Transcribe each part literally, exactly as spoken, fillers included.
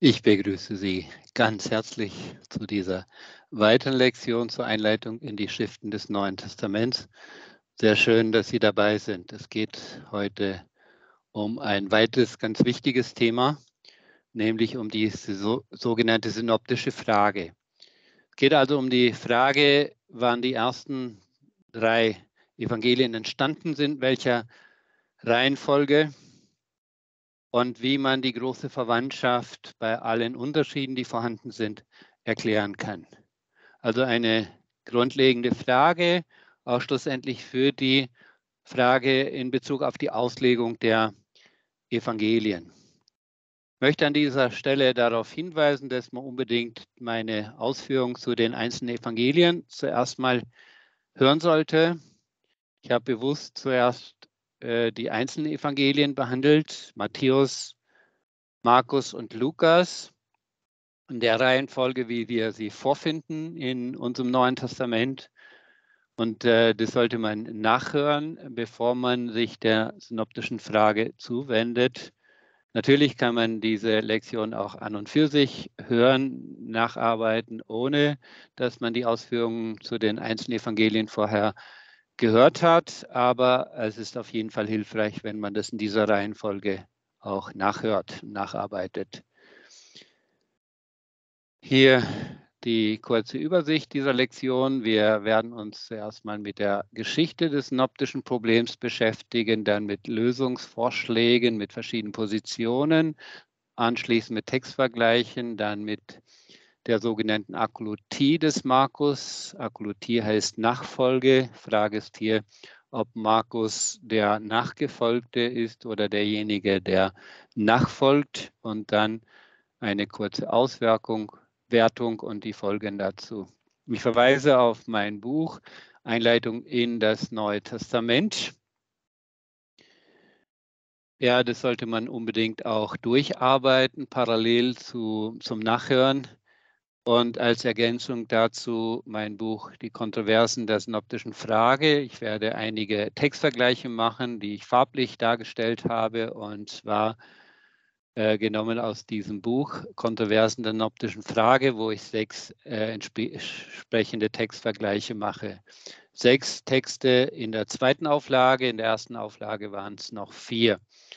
Ich begrüße Sie ganz herzlich zu dieser weiteren Lektion zur Einleitung in die Schriften des Neuen Testaments. Sehr schön, dass Sie dabei sind. Es geht heute um ein weiteres ganz wichtiges Thema, nämlich um die so, sogenannte synoptische Frage. Es geht also um die Frage, wann die ersten drei Evangelien entstanden sind, welcher Reihenfolge und wie man die große Verwandtschaft bei allen Unterschieden, die vorhanden sind, erklären kann. Also eine grundlegende Frage, auch schlussendlich für die Frage in Bezug auf die Auslegung der Evangelien. Ich möchte an dieser Stelle darauf hinweisen, dass man unbedingt meine Ausführungen zu den einzelnen Evangelien zuerst mal hören sollte. Ich habe bewusst zuerst äh, die einzelnen Evangelien behandelt, Matthäus, Markus und Lukas, in der Reihenfolge, wie wir sie vorfinden in unserem Neuen Testament. Und äh, das sollte man nachhören, bevor man sich der synoptischen Frage zuwendet. Natürlich kann man diese Lektion auch an und für sich hören, nacharbeiten, ohne dass man die Ausführungen zu den einzelnen Evangelien vorher gehört hat. Aber es ist auf jeden Fall hilfreich, wenn man das in dieser Reihenfolge auch nachhört, nacharbeitet. Hier die kurze Übersicht dieser Lektion. Wir werden uns zuerst mal mit der Geschichte des synoptischen Problems beschäftigen, dann mit Lösungsvorschlägen, mit verschiedenen Positionen, anschließend mit Textvergleichen, dann mit der sogenannten Akolutie des Markus. Akolutie heißt Nachfolge. Frage ist hier, ob Markus der Nachgefolgte ist oder derjenige, der nachfolgt, und dann eine kurze Auswirkung, Wertung und die Folgen dazu. Ich verweise auf mein Buch Einleitung in das Neue Testament. Ja, das sollte man unbedingt auch durcharbeiten, parallel zu, zum Nachhören. Und als Ergänzung dazu mein Buch Die Kontroversen der synoptischen Frage. Ich werde einige Textvergleiche machen, die ich farblich dargestellt habe, und zwar äh, genommen aus diesem Buch Kontroversen der synoptischen Frage, wo ich sechs äh, entsprechende Textvergleiche mache. Sechs Texte in der zweiten Auflage, in der ersten Auflage waren es noch vier.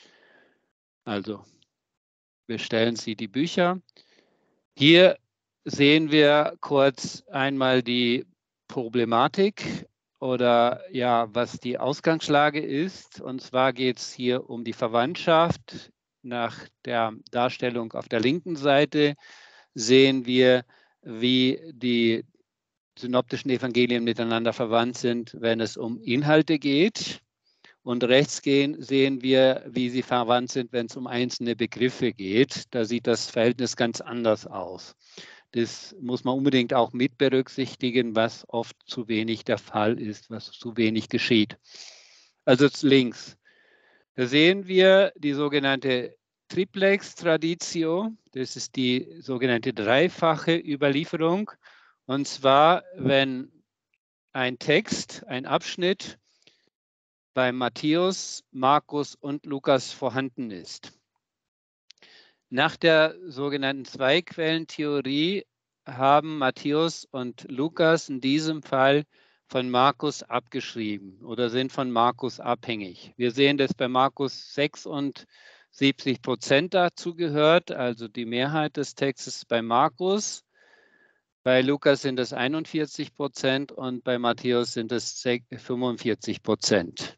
Also bestellen Sie die Bücher. Hier sehen wir kurz einmal die Problematik oder ja, was die Ausgangslage ist. Und zwar geht es hier um die Verwandtschaft. Nach der Darstellung auf der linken Seite sehen wir, wie die synoptischen Evangelien miteinander verwandt sind, wenn es um Inhalte geht. Und rechts gehen, sehen wir, wie sie verwandt sind, wenn es um einzelne Begriffe geht. Da sieht das Verhältnis ganz anders aus. Das muss man unbedingt auch mit berücksichtigen, was oft zu wenig der Fall ist, was zu wenig geschieht. Also links. Da sehen wir die sogenannte Triplex-Traditio. Das ist die sogenannte dreifache Überlieferung. Und zwar, wenn ein Text, ein Abschnitt bei Matthäus, Markus und Lukas vorhanden ist. Nach der sogenannten Zwei-Quellen-Theorie haben Matthäus und Lukas in diesem Fall von Markus abgeschrieben oder sind von Markus abhängig. Wir sehen, dass bei Markus sechsundsiebzig Prozent dazu gehört, also die Mehrheit des Textes bei Markus. Bei Lukas sind es einundvierzig Prozent und bei Matthäus sind es fünfundvierzig Prozent.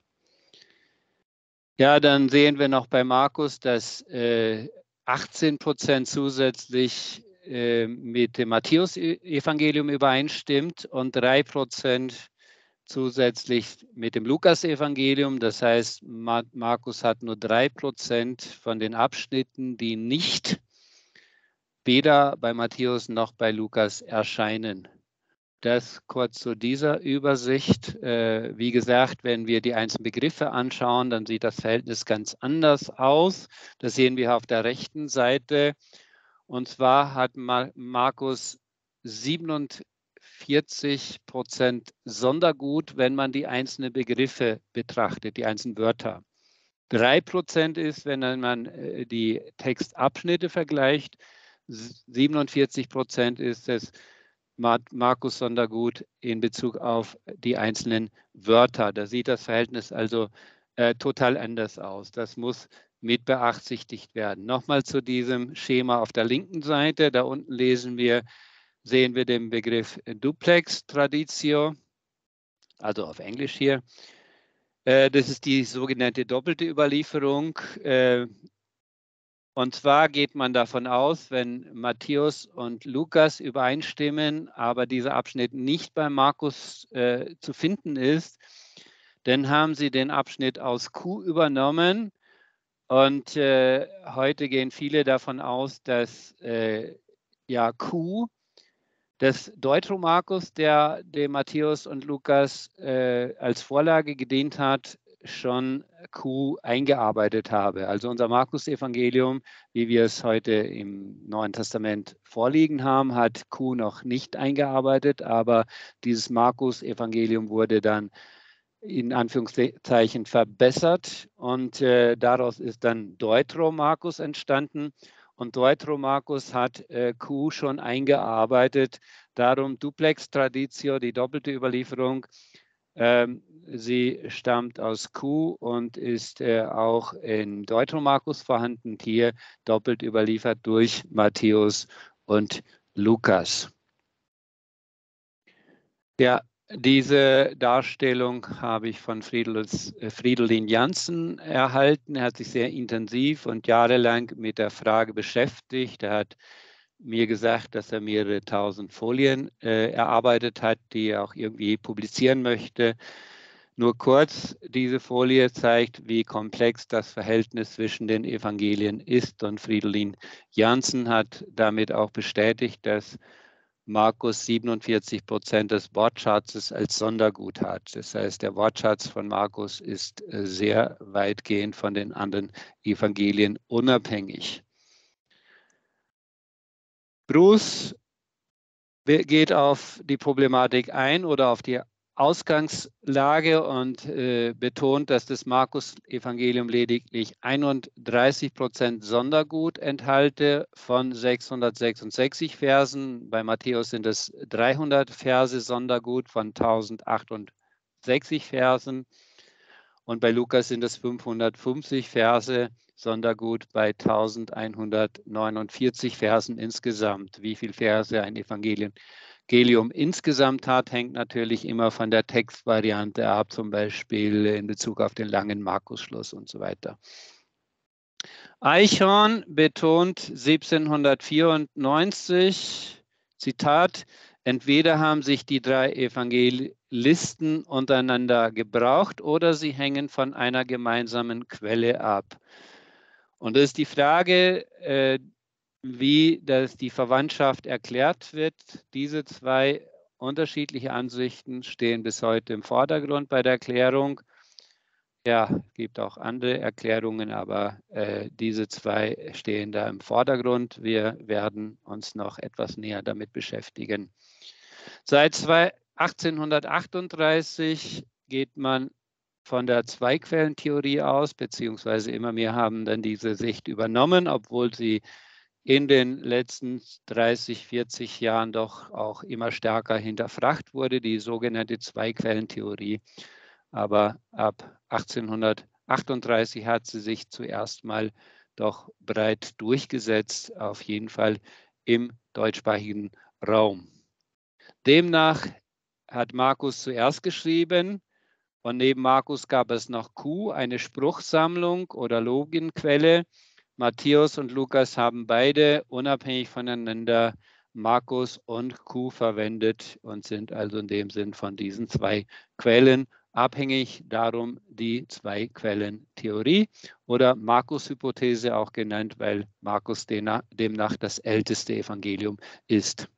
Ja, dann sehen wir noch bei Markus, dass äh, achtzehn Prozent zusätzlich äh, mit dem Matthäus-Evangelium übereinstimmt und drei Prozent zusätzlich mit dem Lukas-Evangelium. Das heißt, Markus hat nur drei Prozent von den Abschnitten, die nicht weder bei Matthäus noch bei Lukas erscheinen. Das kurz zu dieser Übersicht. Äh, wie gesagt, wenn wir die einzelnen Begriffe anschauen, dann sieht das Verhältnis ganz anders aus. Das sehen wir auf der rechten Seite. Und zwar hat Markus siebenundvierzig Prozent Sondergut, wenn man die einzelnen Begriffe betrachtet, die einzelnen Wörter. drei Prozent ist, wenn man die Textabschnitte vergleicht. siebenundvierzig Prozent ist es Markus Sondergut in Bezug auf die einzelnen Wörter. Da sieht das Verhältnis also äh, total anders aus. Das muss mit beachsichtigt werden. Nochmal zu diesem Schema auf der linken Seite. Da unten lesen wir, sehen wir den Begriff Duplex Traditio, also auf Englisch hier. Äh, das ist die sogenannte doppelte Überlieferung. Äh, Und zwar geht man davon aus, wenn Matthäus und Lukas übereinstimmen, aber dieser Abschnitt nicht bei Markus äh, zu finden ist, dann haben sie den Abschnitt aus Q übernommen. Und äh, heute gehen viele davon aus, dass äh, ja Q, das Deuteromarkus, der dem Matthäus und Lukas äh, als Vorlage gedient hat, schon Q eingearbeitet habe. Also unser Markus-Evangelium, wie wir es heute im Neuen Testament vorliegen haben, hat Q noch nicht eingearbeitet, aber dieses Markus-Evangelium wurde dann in Anführungszeichen verbessert und äh, daraus ist dann Deuteromarkus entstanden. Und Deuteromarkus hat äh, Q schon eingearbeitet. Darum Duplex Traditio, die doppelte Überlieferung. Ähm, sie stammt aus Q und ist äh, auch in Deuteromarkus vorhanden, hier doppelt überliefert durch Matthäus und Lukas. Ja, diese Darstellung habe ich von Friedels, Fridolin Jansen erhalten. Er hat sich sehr intensiv und jahrelang mit der Frage beschäftigt. Er hat mir gesagt, dass er mehrere tausend Folien äh, erarbeitet hat, die er auch irgendwie publizieren möchte. Nur kurz, diese Folie zeigt, wie komplex das Verhältnis zwischen den Evangelien ist. Und Fridolin Jansen hat damit auch bestätigt, dass Markus siebenundvierzig Prozent des Wortschatzes als Sondergut hat. Das heißt, der Wortschatz von Markus ist sehr weitgehend von den anderen Evangelien unabhängig. Bruce geht auf die Problematik ein oder auf die Ausgangslage und äh, betont, dass das Markus-Evangelium lediglich einunddreißig Prozent Sondergut enthalte von sechshundertsechsundsechzig Versen. Bei Matthäus sind es dreihundert Verse Sondergut von tausendachtundsechzig Versen. Und bei Lukas sind es fünfhundertfünfzig Verse Sondergut bei eintausendeinhundertneunundvierzig Versen insgesamt. Wie viele Verse ein Evangelium Evangelium insgesamt hat, hängt natürlich immer von der Textvariante ab, zum Beispiel in Bezug auf den langen Markusschluss und so weiter. Eichhorn betont siebzehnhundertvierundneunzig, Zitat, entweder haben sich die drei Evangelisten untereinander gebraucht oder sie hängen von einer gemeinsamen Quelle ab. Und das ist die Frage, äh, wie das die Verwandtschaft erklärt wird. Diese zwei unterschiedliche Ansichten stehen bis heute im Vordergrund bei der Erklärung. Ja, es gibt auch andere Erklärungen, aber äh, diese zwei stehen da im Vordergrund. Wir werden uns noch etwas näher damit beschäftigen. Seit achtzehnhundertachtunddreißig geht man von der Zweiquellentheorie aus, beziehungsweise immer mehr haben dann diese Sicht übernommen, obwohl sie in den letzten dreißig, vierzig Jahren doch auch immer stärker hinterfragt wurde, die sogenannte Zweiquellentheorie. Aber ab achtzehnhundertachtunddreißig hat sie sich zuerst mal doch breit durchgesetzt, auf jeden Fall im deutschsprachigen Raum. Demnach hat Markus zuerst geschrieben und neben Markus gab es noch Q, eine Spruchsammlung oder Logienquelle. Matthäus und Lukas haben beide unabhängig voneinander Markus und Q verwendet und sind also in dem Sinn von diesen zwei Quellen abhängig. Darum die Zwei-Quellen-Theorie oder Markus-Hypothese auch genannt, weil Markus demnach das älteste Evangelium ist.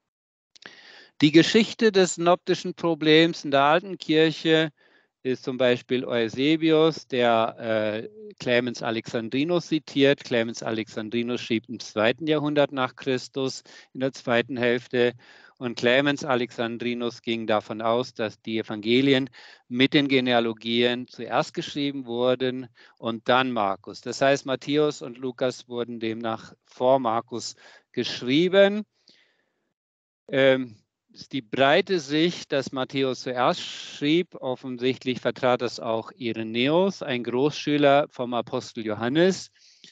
Die Geschichte des synoptischen Problems in der alten Kirche ist zum Beispiel Eusebius, der äh, Clemens Alexandrinus zitiert. Clemens Alexandrinus schrieb im zweiten Jahrhundert nach Christus, in der zweiten Hälfte. Und Clemens Alexandrinus ging davon aus, dass die Evangelien mit den Genealogien zuerst geschrieben wurden und dann Markus. Das heißt, Matthäus und Lukas wurden demnach vor Markus geschrieben. Ähm, ist die breite Sicht, dass Matthäus zuerst schrieb. Offensichtlich vertrat das auch Irenäus, ein Großschüler vom Apostel Johannes.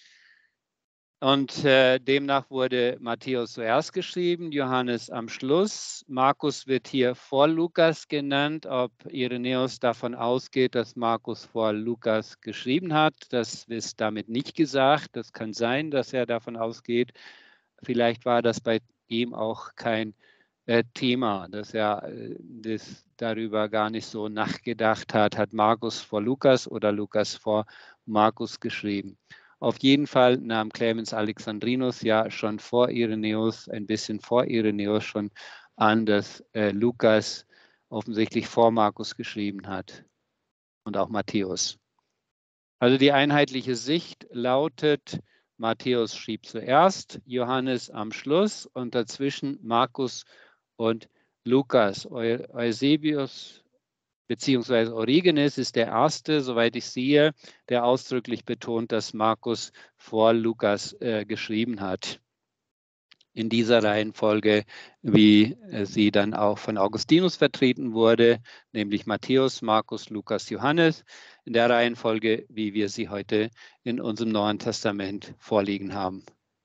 Und äh, demnach wurde Matthäus zuerst geschrieben, Johannes am Schluss. Markus wird hier vor Lukas genannt. Ob Irenäus davon ausgeht, dass Markus vor Lukas geschrieben hat, das ist damit nicht gesagt. Das kann sein, dass er davon ausgeht. Vielleicht war das bei ihm auch kein äh, Thema, dass er äh, das darüber gar nicht so nachgedacht hat. Hat Markus vor Lukas oder Lukas vor Markus geschrieben? Auf jeden Fall nahm Clemens Alexandrinus ja schon vor Irenäus, ein bisschen vor Irenäus schon an, dass äh, Lukas offensichtlich vor Markus geschrieben hat und auch Matthäus. Also die einheitliche Sicht lautet, Matthäus schrieb zuerst, Johannes am Schluss und dazwischen Markus und Lukas. Eu Eusebius beziehungsweise Origenes ist der erste, soweit ich sehe, der ausdrücklich betont, dass Markus vor Lukas äh, geschrieben hat. In dieser Reihenfolge, wie äh, sie dann auch von Augustinus vertreten wurde, nämlich Matthäus, Markus, Lukas, Johannes, in der Reihenfolge, wie wir sie heute in unserem Neuen Testament vorliegen haben.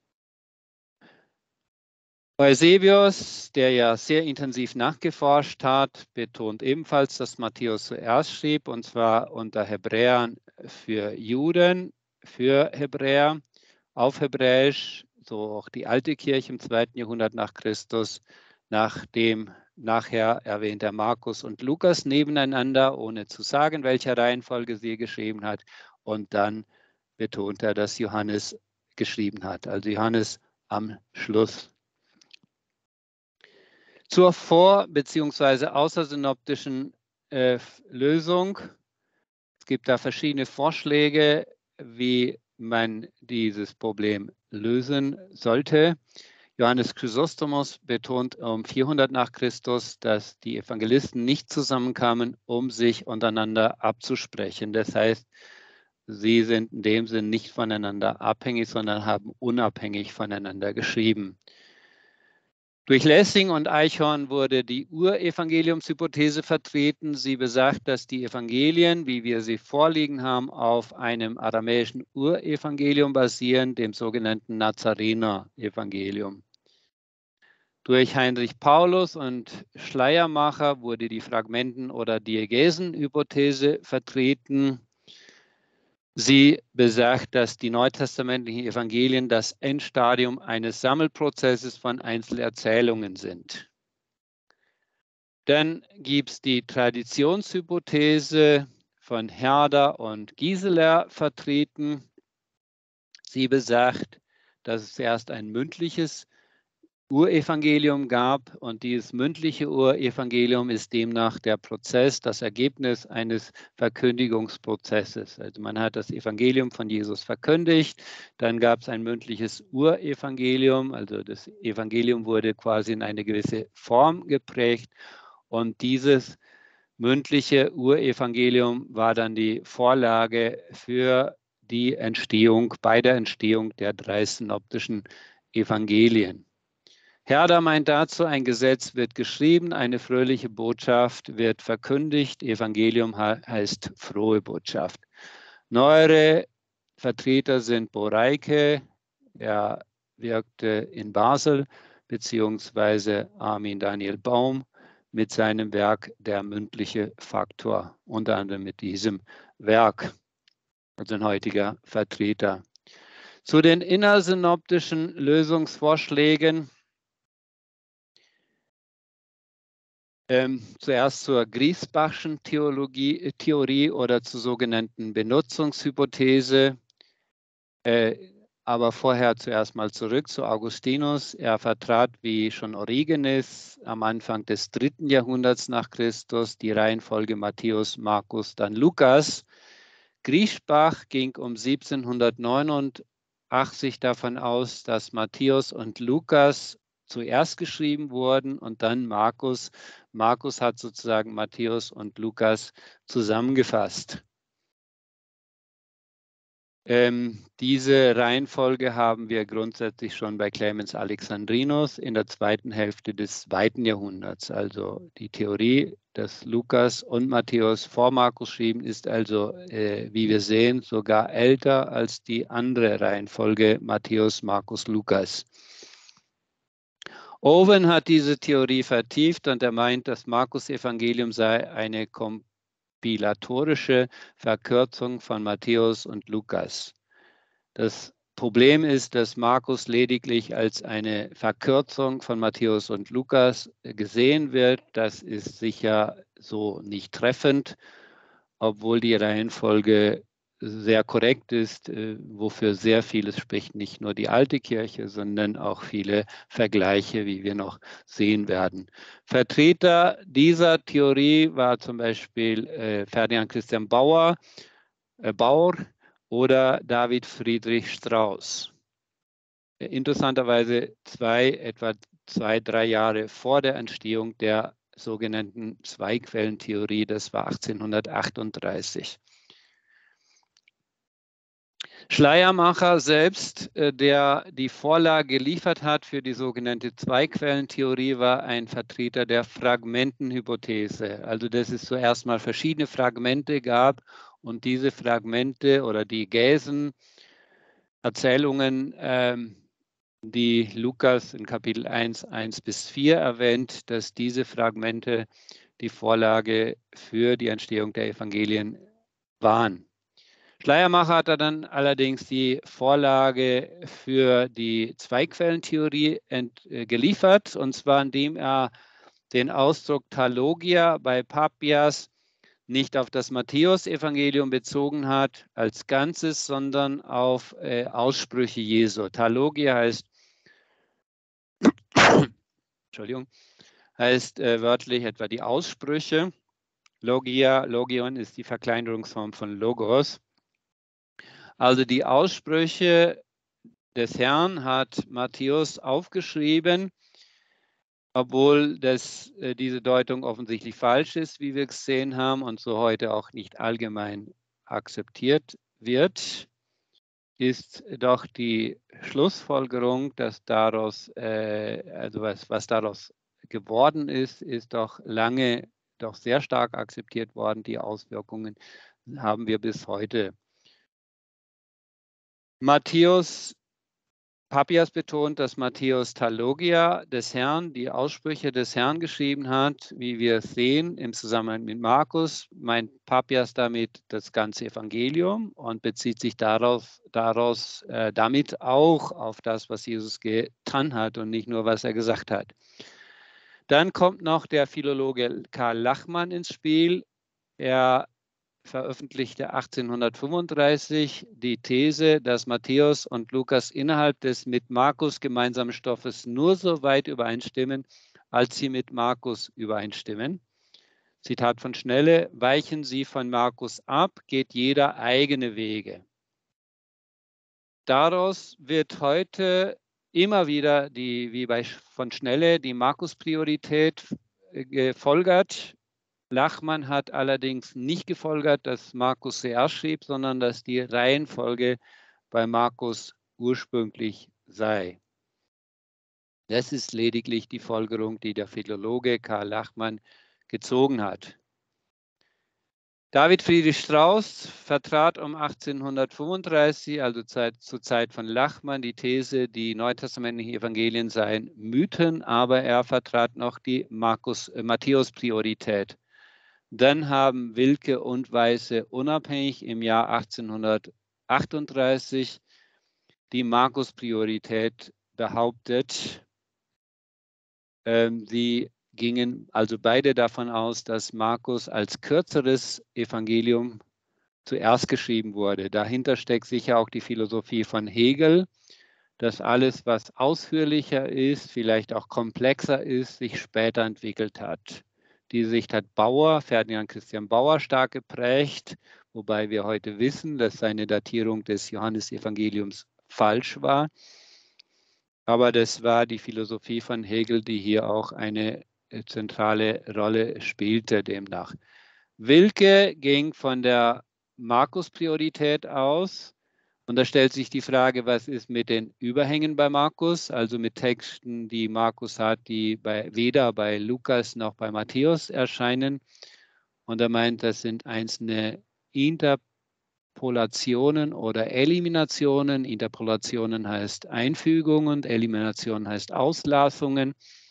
Eusebius, der ja sehr intensiv nachgeforscht hat, betont ebenfalls, dass Matthäus zuerst schrieb, und zwar unter Hebräern für Juden, für Hebräer, auf Hebräisch, so auch die alte Kirche im zweiten Jahrhundert nach Christus, nachdem nachher erwähnt er Markus und Lukas nebeneinander, ohne zu sagen, welcher Reihenfolge sie geschrieben hat, und dann betont er, dass Johannes geschrieben hat, also Johannes am Schluss. Zur vor- bzw. außersynoptischen äh, Lösung. Es gibt da verschiedene Vorschläge, wie man dieses Problem lösen sollte. Johannes Chrysostomos betont um vierhundert nach Christus, dass die Evangelisten nicht zusammenkamen, um sich untereinander abzusprechen. Das heißt, sie sind in dem Sinn nicht voneinander abhängig, sondern haben unabhängig voneinander geschrieben. Durch Lessing und Eichhorn wurde die Urevangeliumshypothese vertreten. Sie besagt, dass die Evangelien, wie wir sie vorliegen haben, auf einem aramäischen Urevangelium basieren, dem sogenannten Nazarener-Evangelium. Durch Heinrich Paulus und Schleiermacher wurde die Fragmenten- oder Diegesen-Hypothese vertreten. Sie besagt, dass die neutestamentlichen Evangelien das Endstadium eines Sammelprozesses von Einzelerzählungen sind. Dann gibt es die Traditionshypothese von Herder und Gieseler vertreten. Sie besagt, dass es erst ein mündliches Urevangelium gab, und dieses mündliche Urevangelium ist demnach der Prozess, das Ergebnis eines Verkündigungsprozesses. Also man hat das Evangelium von Jesus verkündigt, dann gab es ein mündliches Urevangelium, also das Evangelium wurde quasi in eine gewisse Form geprägt, und dieses mündliche Urevangelium war dann die Vorlage für die Entstehung, bei der Entstehung der drei synoptischen Evangelien. Herder meint dazu, ein Gesetz wird geschrieben, eine fröhliche Botschaft wird verkündigt, Evangelium heißt frohe Botschaft. Neuere Vertreter sind Boreike, er wirkte in Basel, beziehungsweise Armin Daniel Baum mit seinem Werk Der mündliche Faktor, unter anderem mit diesem Werk, also ein heutiger Vertreter. Zu den innersynoptischen Lösungsvorschlägen. Ähm, zuerst zur Griesbachschen Theologie, Theorie oder zur sogenannten Benutzungshypothese. Äh, aber vorher zuerst mal zurück zu Augustinus. Er vertrat, wie schon Origenes, am Anfang des dritten Jahrhunderts nach Christus die Reihenfolge Matthäus, Markus, dann Lukas. Griesbach ging um siebzehnhundertneunundachtzig davon aus, dass Matthäus und Lukas zuerst geschrieben wurden und dann Markus. Markus hat sozusagen Matthäus und Lukas zusammengefasst. Ähm, diese Reihenfolge haben wir grundsätzlich schon bei Clemens Alexandrinus in der zweiten Hälfte des zweiten Jahrhunderts. Also die Theorie, dass Lukas und Matthäus vor Markus schrieben, ist also, äh, wie wir sehen, sogar älter als die andere Reihenfolge Matthäus, Markus, Lukas. Owen hat diese Theorie vertieft und er meint, das Markus-Evangelium sei eine kompilatorische Verkürzung von Matthäus und Lukas. Das Problem ist, dass Markus lediglich als eine Verkürzung von Matthäus und Lukas gesehen wird. Das ist sicher so nicht treffend, obwohl die Reihenfolge sehr korrekt ist, wofür sehr vieles spricht, nicht nur die alte Kirche, sondern auch viele Vergleiche, wie wir noch sehen werden. Vertreter dieser Theorie war zum Beispiel Ferdinand Christian Bauer, Bauer, oder David Friedrich Strauss. Interessanterweise zwei, etwa zwei, drei Jahre vor der Entstehung der sogenannten Zwei-Quellen-Theorie, das war achtzehnhundertachtunddreißig. Schleiermacher selbst, der die Vorlage geliefert hat für die sogenannte Zwei-Quellen-Theorie, war ein Vertreter der Fragmentenhypothese. Also dass es zuerst mal verschiedene Fragmente gab und diese Fragmente oder die Gäsen, Erzählungen, ähm, die Lukas in Kapitel eins, eins bis vier erwähnt, dass diese Fragmente die Vorlage für die Entstehung der Evangelien waren. Schleiermacher hat dann allerdings die Vorlage für die Zwei-Quellen-Theorie äh, geliefert, und zwar indem er den Ausdruck Talogia bei Papias nicht auf das Matthäus-Evangelium bezogen hat als Ganzes, sondern auf äh, Aussprüche Jesu. Talogia heißt, Entschuldigung, heißt äh, wörtlich etwa die Aussprüche. Logia, Logion ist die Verkleinerungsform von Logos. Also die Aussprüche des Herrn hat Matthäus aufgeschrieben, obwohl das, äh, diese Deutung offensichtlich falsch ist, wie wir gesehen haben, und so heute auch nicht allgemein akzeptiert wird, ist doch die Schlussfolgerung, dass daraus, äh, also was, was daraus geworden ist, ist doch lange, doch sehr stark akzeptiert worden. Die Auswirkungen haben wir bis heute. Matthäus Papias betont, dass Matthäus Talogia des Herrn, die Aussprüche des Herrn geschrieben hat, wie wir sehen im Zusammenhang mit Markus, meint Papias damit das ganze Evangelium und bezieht sich darauf, daraus äh, damit auch auf das, was Jesus getan hat und nicht nur, was er gesagt hat. Dann kommt noch der Philologe Karl Lachmann ins Spiel. Er veröffentlichte achtzehnhundertfünfunddreißig die These, dass Matthäus und Lukas innerhalb des mit Markus gemeinsamen Stoffes nur so weit übereinstimmen, als sie mit Markus übereinstimmen. Zitat von Schnelle: Weichen Sie von Markus ab, geht jeder eigene Wege. Daraus wird heute immer wieder, die, wie bei von Schnelle, die Markus-Priorität gefolgert. Lachmann hat allerdings nicht gefolgert, dass Markus zuerst schrieb, sondern dass die Reihenfolge bei Markus ursprünglich sei. Das ist lediglich die Folgerung, die der Philologe Karl Lachmann gezogen hat. David Friedrich Strauss vertrat um achtzehnhundertfünfunddreißig, also Zeit, zur Zeit von Lachmann, die These, die neutestamentlichen Evangelien seien Mythen, aber er vertrat noch die Markus, äh, Matthäus-Priorität. Dann haben Wilke und Weisse unabhängig im Jahr achtzehnhundertachtunddreißig die Markus-Priorität behauptet. Ähm, sie gingen also beide davon aus, dass Markus als kürzeres Evangelium zuerst geschrieben wurde. Dahinter steckt sicher auch die Philosophie von Hegel, dass alles, was ausführlicher ist, vielleicht auch komplexer ist, sich später entwickelt hat. Diese Sicht hat Bauer, Ferdinand Christian Bauer, stark geprägt, wobei wir heute wissen, dass seine Datierung des Johannesevangeliums falsch war. Aber das war die Philosophie von Hegel, die hier auch eine zentrale Rolle spielte demnach. Wilke ging von der Markus-Priorität aus. Und da stellt sich die Frage, was ist mit den Überhängen bei Markus, also mit Texten, die Markus hat, die bei, weder bei Lukas noch bei Matthäus erscheinen. Und er meint, das sind einzelne Interpolationen oder Eliminationen. Interpolationen heißt Einfügungen, Elimination heißt Auslassungen.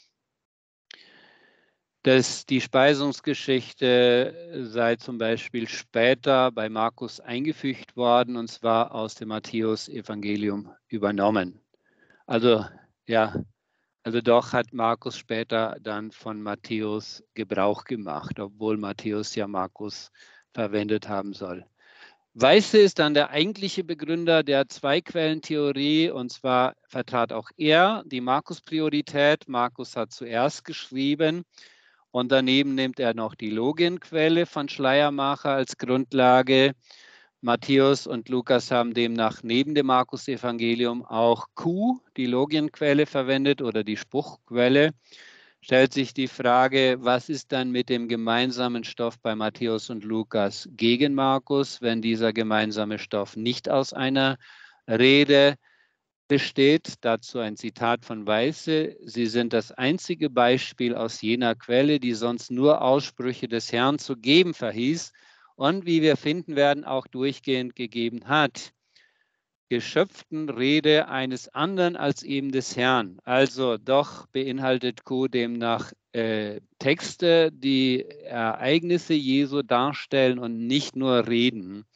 Dass die Speisungsgeschichte sei zum Beispiel später bei Markus eingefügt worden, und zwar aus dem Matthäus-Evangelium übernommen. Also ja, also doch hat Markus später dann von Matthäus Gebrauch gemacht, obwohl Matthäus ja Markus verwendet haben soll. Weisse ist dann der eigentliche Begründer der Zwei-Quellen-Theorie, und zwar vertrat auch er die Markus-Priorität. Markus hat zuerst geschrieben. Und daneben nimmt er noch die Logienquelle von Schleiermacher als Grundlage. Matthäus und Lukas haben demnach neben dem Markus-Evangelium auch Q, die Logienquelle, verwendet oder die Spruchquelle. Stellt sich die Frage, was ist dann mit dem gemeinsamen Stoff bei Matthäus und Lukas gegen Markus, wenn dieser gemeinsame Stoff nicht aus einer Rede besteht. Dazu ein Zitat von Weisse: Sie sind das einzige Beispiel aus jener Quelle, die sonst nur Aussprüche des Herrn zu geben verhieß und, wie wir finden werden, auch durchgehend gegeben hat. Geschöpften Rede eines anderen als eben des Herrn. Also doch beinhaltet Q demnach äh, Texte, die Ereignisse Jesu darstellen und nicht nur Reden.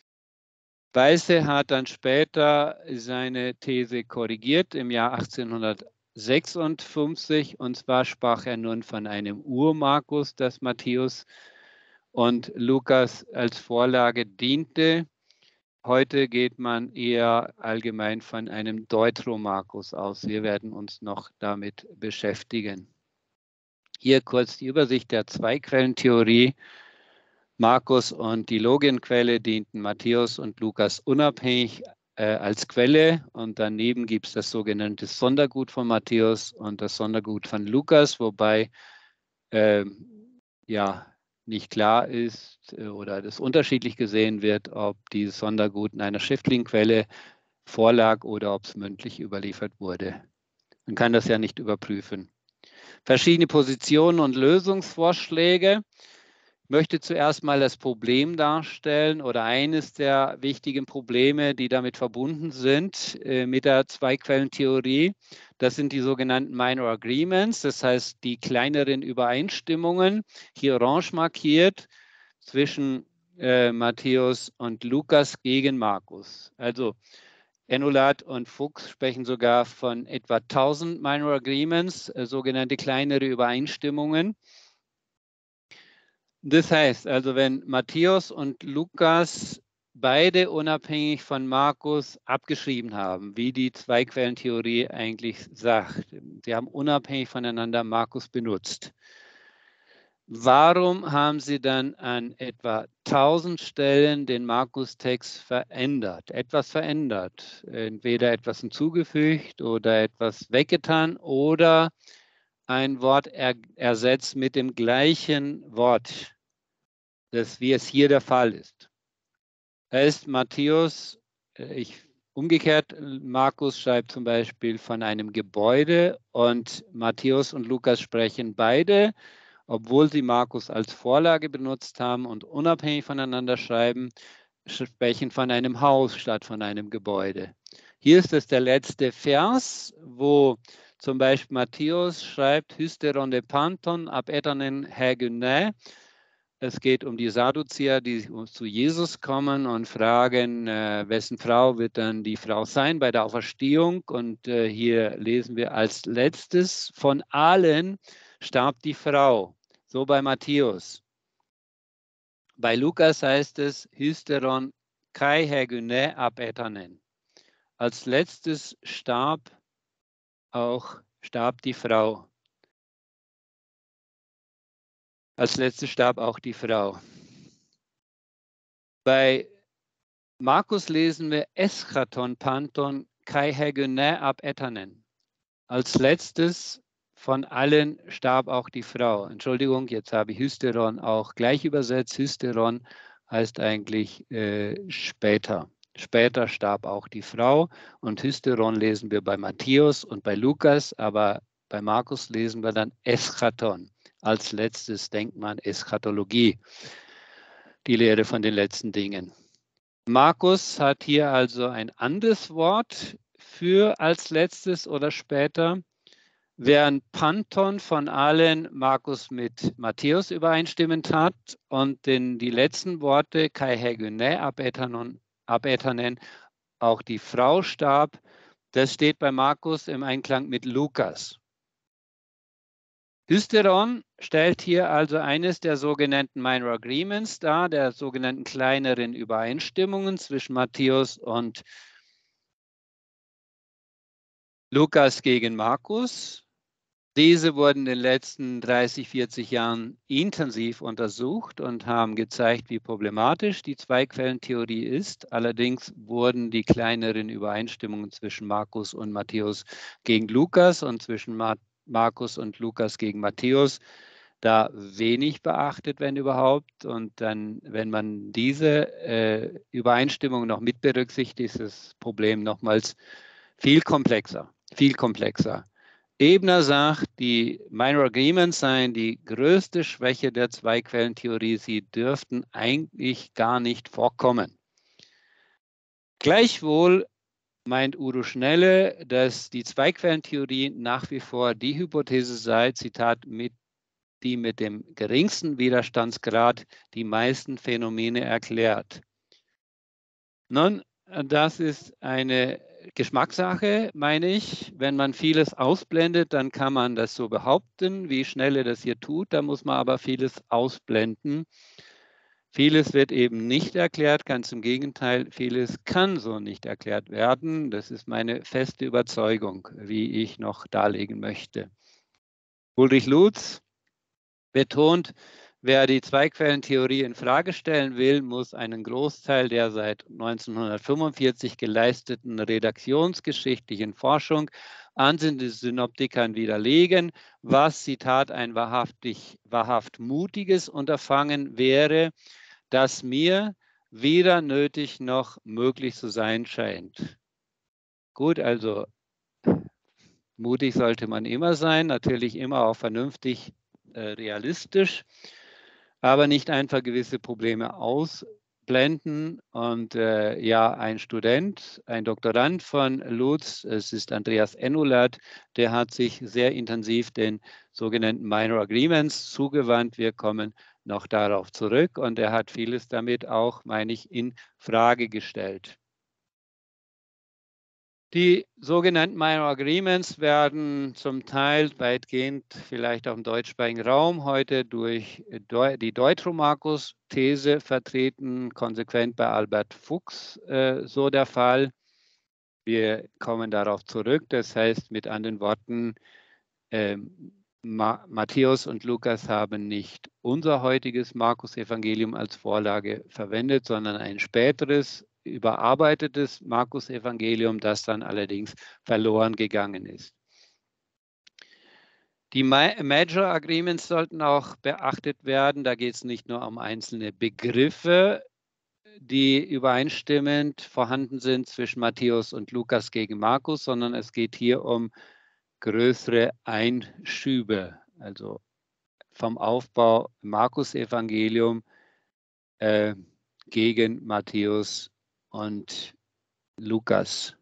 Weisse hat dann später seine These korrigiert im Jahr achtzehnhundertsechsundfünfzig, und zwar sprach er nun von einem Ur-Markus, das Matthäus und Lukas als Vorlage diente. Heute geht man eher allgemein von einem Deuteromarkus aus. Wir werden uns noch damit beschäftigen. Hier kurz die Übersicht der Zwei-Quellen-Theorie. Markus und die Logienquelle dienten Matthäus und Lukas unabhängig äh, als Quelle, und daneben gibt es das sogenannte Sondergut von Matthäus und das Sondergut von Lukas, wobei äh, ja nicht klar ist äh, oder das unterschiedlich gesehen wird, ob dieses Sondergut in einer schriftlichen Quelle vorlag oder ob es mündlich überliefert wurde. Man kann das ja nicht überprüfen. Verschiedene Positionen und Lösungsvorschläge. Ich möchte zuerst mal das Problem darstellen oder eines der wichtigen Probleme, die damit verbunden sind äh, mit der Zwei-Quellen-Theorie. Das sind die sogenannten Minor Agreements, das heißt die kleineren Übereinstimmungen, hier orange markiert, zwischen äh, Matthäus und Lukas gegen Markus. Also Enulat und Fuchs sprechen sogar von etwa tausend Minor Agreements, äh, sogenannte kleinere Übereinstimmungen. Das heißt also, wenn Matthäus und Lukas beide unabhängig von Markus abgeschrieben haben, wie die Zwei-Quellen-Theorie eigentlich sagt, sie haben unabhängig voneinander Markus benutzt. Warum haben sie dann an etwa tausend Stellen den Markus-Text verändert, etwas verändert, entweder etwas hinzugefügt oder etwas weggetan oder ein Wort er, ersetzt mit dem gleichen Wort, das, wie es hier der Fall ist? Da ist Matthäus, ich, umgekehrt, Markus schreibt zum Beispiel von einem Gebäude und Matthäus und Lukas sprechen beide, obwohl sie Markus als Vorlage benutzt haben und unabhängig voneinander schreiben, sprechen von einem Haus statt von einem Gebäude. Hier ist es der letzte Vers, wo zum Beispiel Matthäus schreibt, Hysteron de Panton ab etanen Hägune. Es geht um die Sadduzier, die zu Jesus kommen und fragen, äh, wessen Frau wird dann die Frau sein bei der Auferstehung. Und äh, hier lesen wir als letztes, von allen starb die Frau. So bei Matthäus. Bei Lukas heißt es, Hysteron kai hegune ab etanen. Als letztes starb auch starb die Frau. Als letztes starb auch die Frau. Bei Markus lesen wir Eschaton Panton kai hegune ab etanen. als letztes von allen starb auch die Frau. Entschuldigung, jetzt habe ich Hysteron auch gleich übersetzt. Hysteron heißt eigentlich äh, später. Später starb auch die Frau und Hysteron lesen wir bei Matthäus und bei Lukas, aber bei Markus lesen wir dann Eschaton. Als letztes denkt man Eschatologie, die Lehre von den letzten Dingen. Markus hat hier also ein anderes Wort für als letztes oder später, während Panton von allen Markus mit Matthäus übereinstimmend hat und den, die letzten Worte Kai Hegune abetanen, abetanen, auch die Frau starb, das steht bei Markus im Einklang mit Lukas. Hysteron stellt hier also eines der sogenannten Minor Agreements dar, der sogenannten kleineren Übereinstimmungen zwischen Matthäus und Lukas gegen Markus. Diese wurden in den letzten dreißig, vierzig Jahren intensiv untersucht und haben gezeigt, wie problematisch die Zwei-Quellen-Theorie ist. Allerdings wurden die kleineren Übereinstimmungen zwischen Markus und Matthäus gegen Lukas und zwischen Markus und Lukas gegen Matthäus da wenig beachtet, wenn überhaupt. Und dann, wenn man diese äh, Übereinstimmung noch mit berücksichtigt, ist das Problem nochmals viel komplexer, viel komplexer. Ebner sagt, die Minor Agreements seien die größte Schwäche der Zwei-Quellen-Theorie. Sie dürften eigentlich gar nicht vorkommen. Gleichwohl meint Udo Schnelle, dass die Zwei-Quellen-Theorie nach wie vor die Hypothese sei, Zitat, mit, die mit dem geringsten Widerstandsgrad die meisten Phänomene erklärt. Nun, das ist eine Geschmackssache, meine ich. Wenn man vieles ausblendet, dann kann man das so behaupten, wie Schnelle das hier tut. Da muss man aber vieles ausblenden. Vieles wird eben nicht erklärt, ganz im Gegenteil, vieles kann so nicht erklärt werden. Das ist meine feste Überzeugung, wie ich noch darlegen möchte. Ulrich Lutz betont, wer die Zwei-Quellen-Theorie in Frage stellen will, muss einen Großteil der seit neunzehnhundertfünfundvierzig geleisteten redaktionsgeschichtlichen Forschung an den Synoptikern widerlegen, was, Zitat, ein wahrhaftig, wahrhaft mutiges Unterfangen wäre, das mir weder nötig noch möglich zu sein scheint. Gut, also mutig sollte man immer sein, natürlich immer auch vernünftig, äh, realistisch, aber nicht einfach gewisse Probleme ausblenden. Und äh, ja, ein Student, ein Doktorand von Lutz, es ist Andreas Ennulert, der hat sich sehr intensiv den sogenannten Minor Agreements zugewandt. Wir kommen noch darauf zurück und er hat vieles damit auch, meine ich, in Frage gestellt. Die sogenannten Minor Agreements werden zum Teil weitgehend vielleicht auch im deutschsprachigen Raum heute durch die Deuteromarkus-These vertreten, konsequent bei Albert Fuchs äh, so der Fall. Wir kommen darauf zurück. Das heißt mit anderen Worten, äh, Ma Matthäus und Lukas haben nicht unser heutiges Markus-Evangelium als Vorlage verwendet, sondern ein späteres, überarbeitetes Markus-Evangelium, das dann allerdings verloren gegangen ist. Die Major Agreements sollten auch beachtet werden. Da geht es nicht nur um einzelne Begriffe, die übereinstimmend vorhanden sind zwischen Matthäus und Lukas gegen Markus, sondern es geht hier um größere Einschübe, also vom Aufbau Markus-Evangelium äh, gegen Matthäus und Lukas.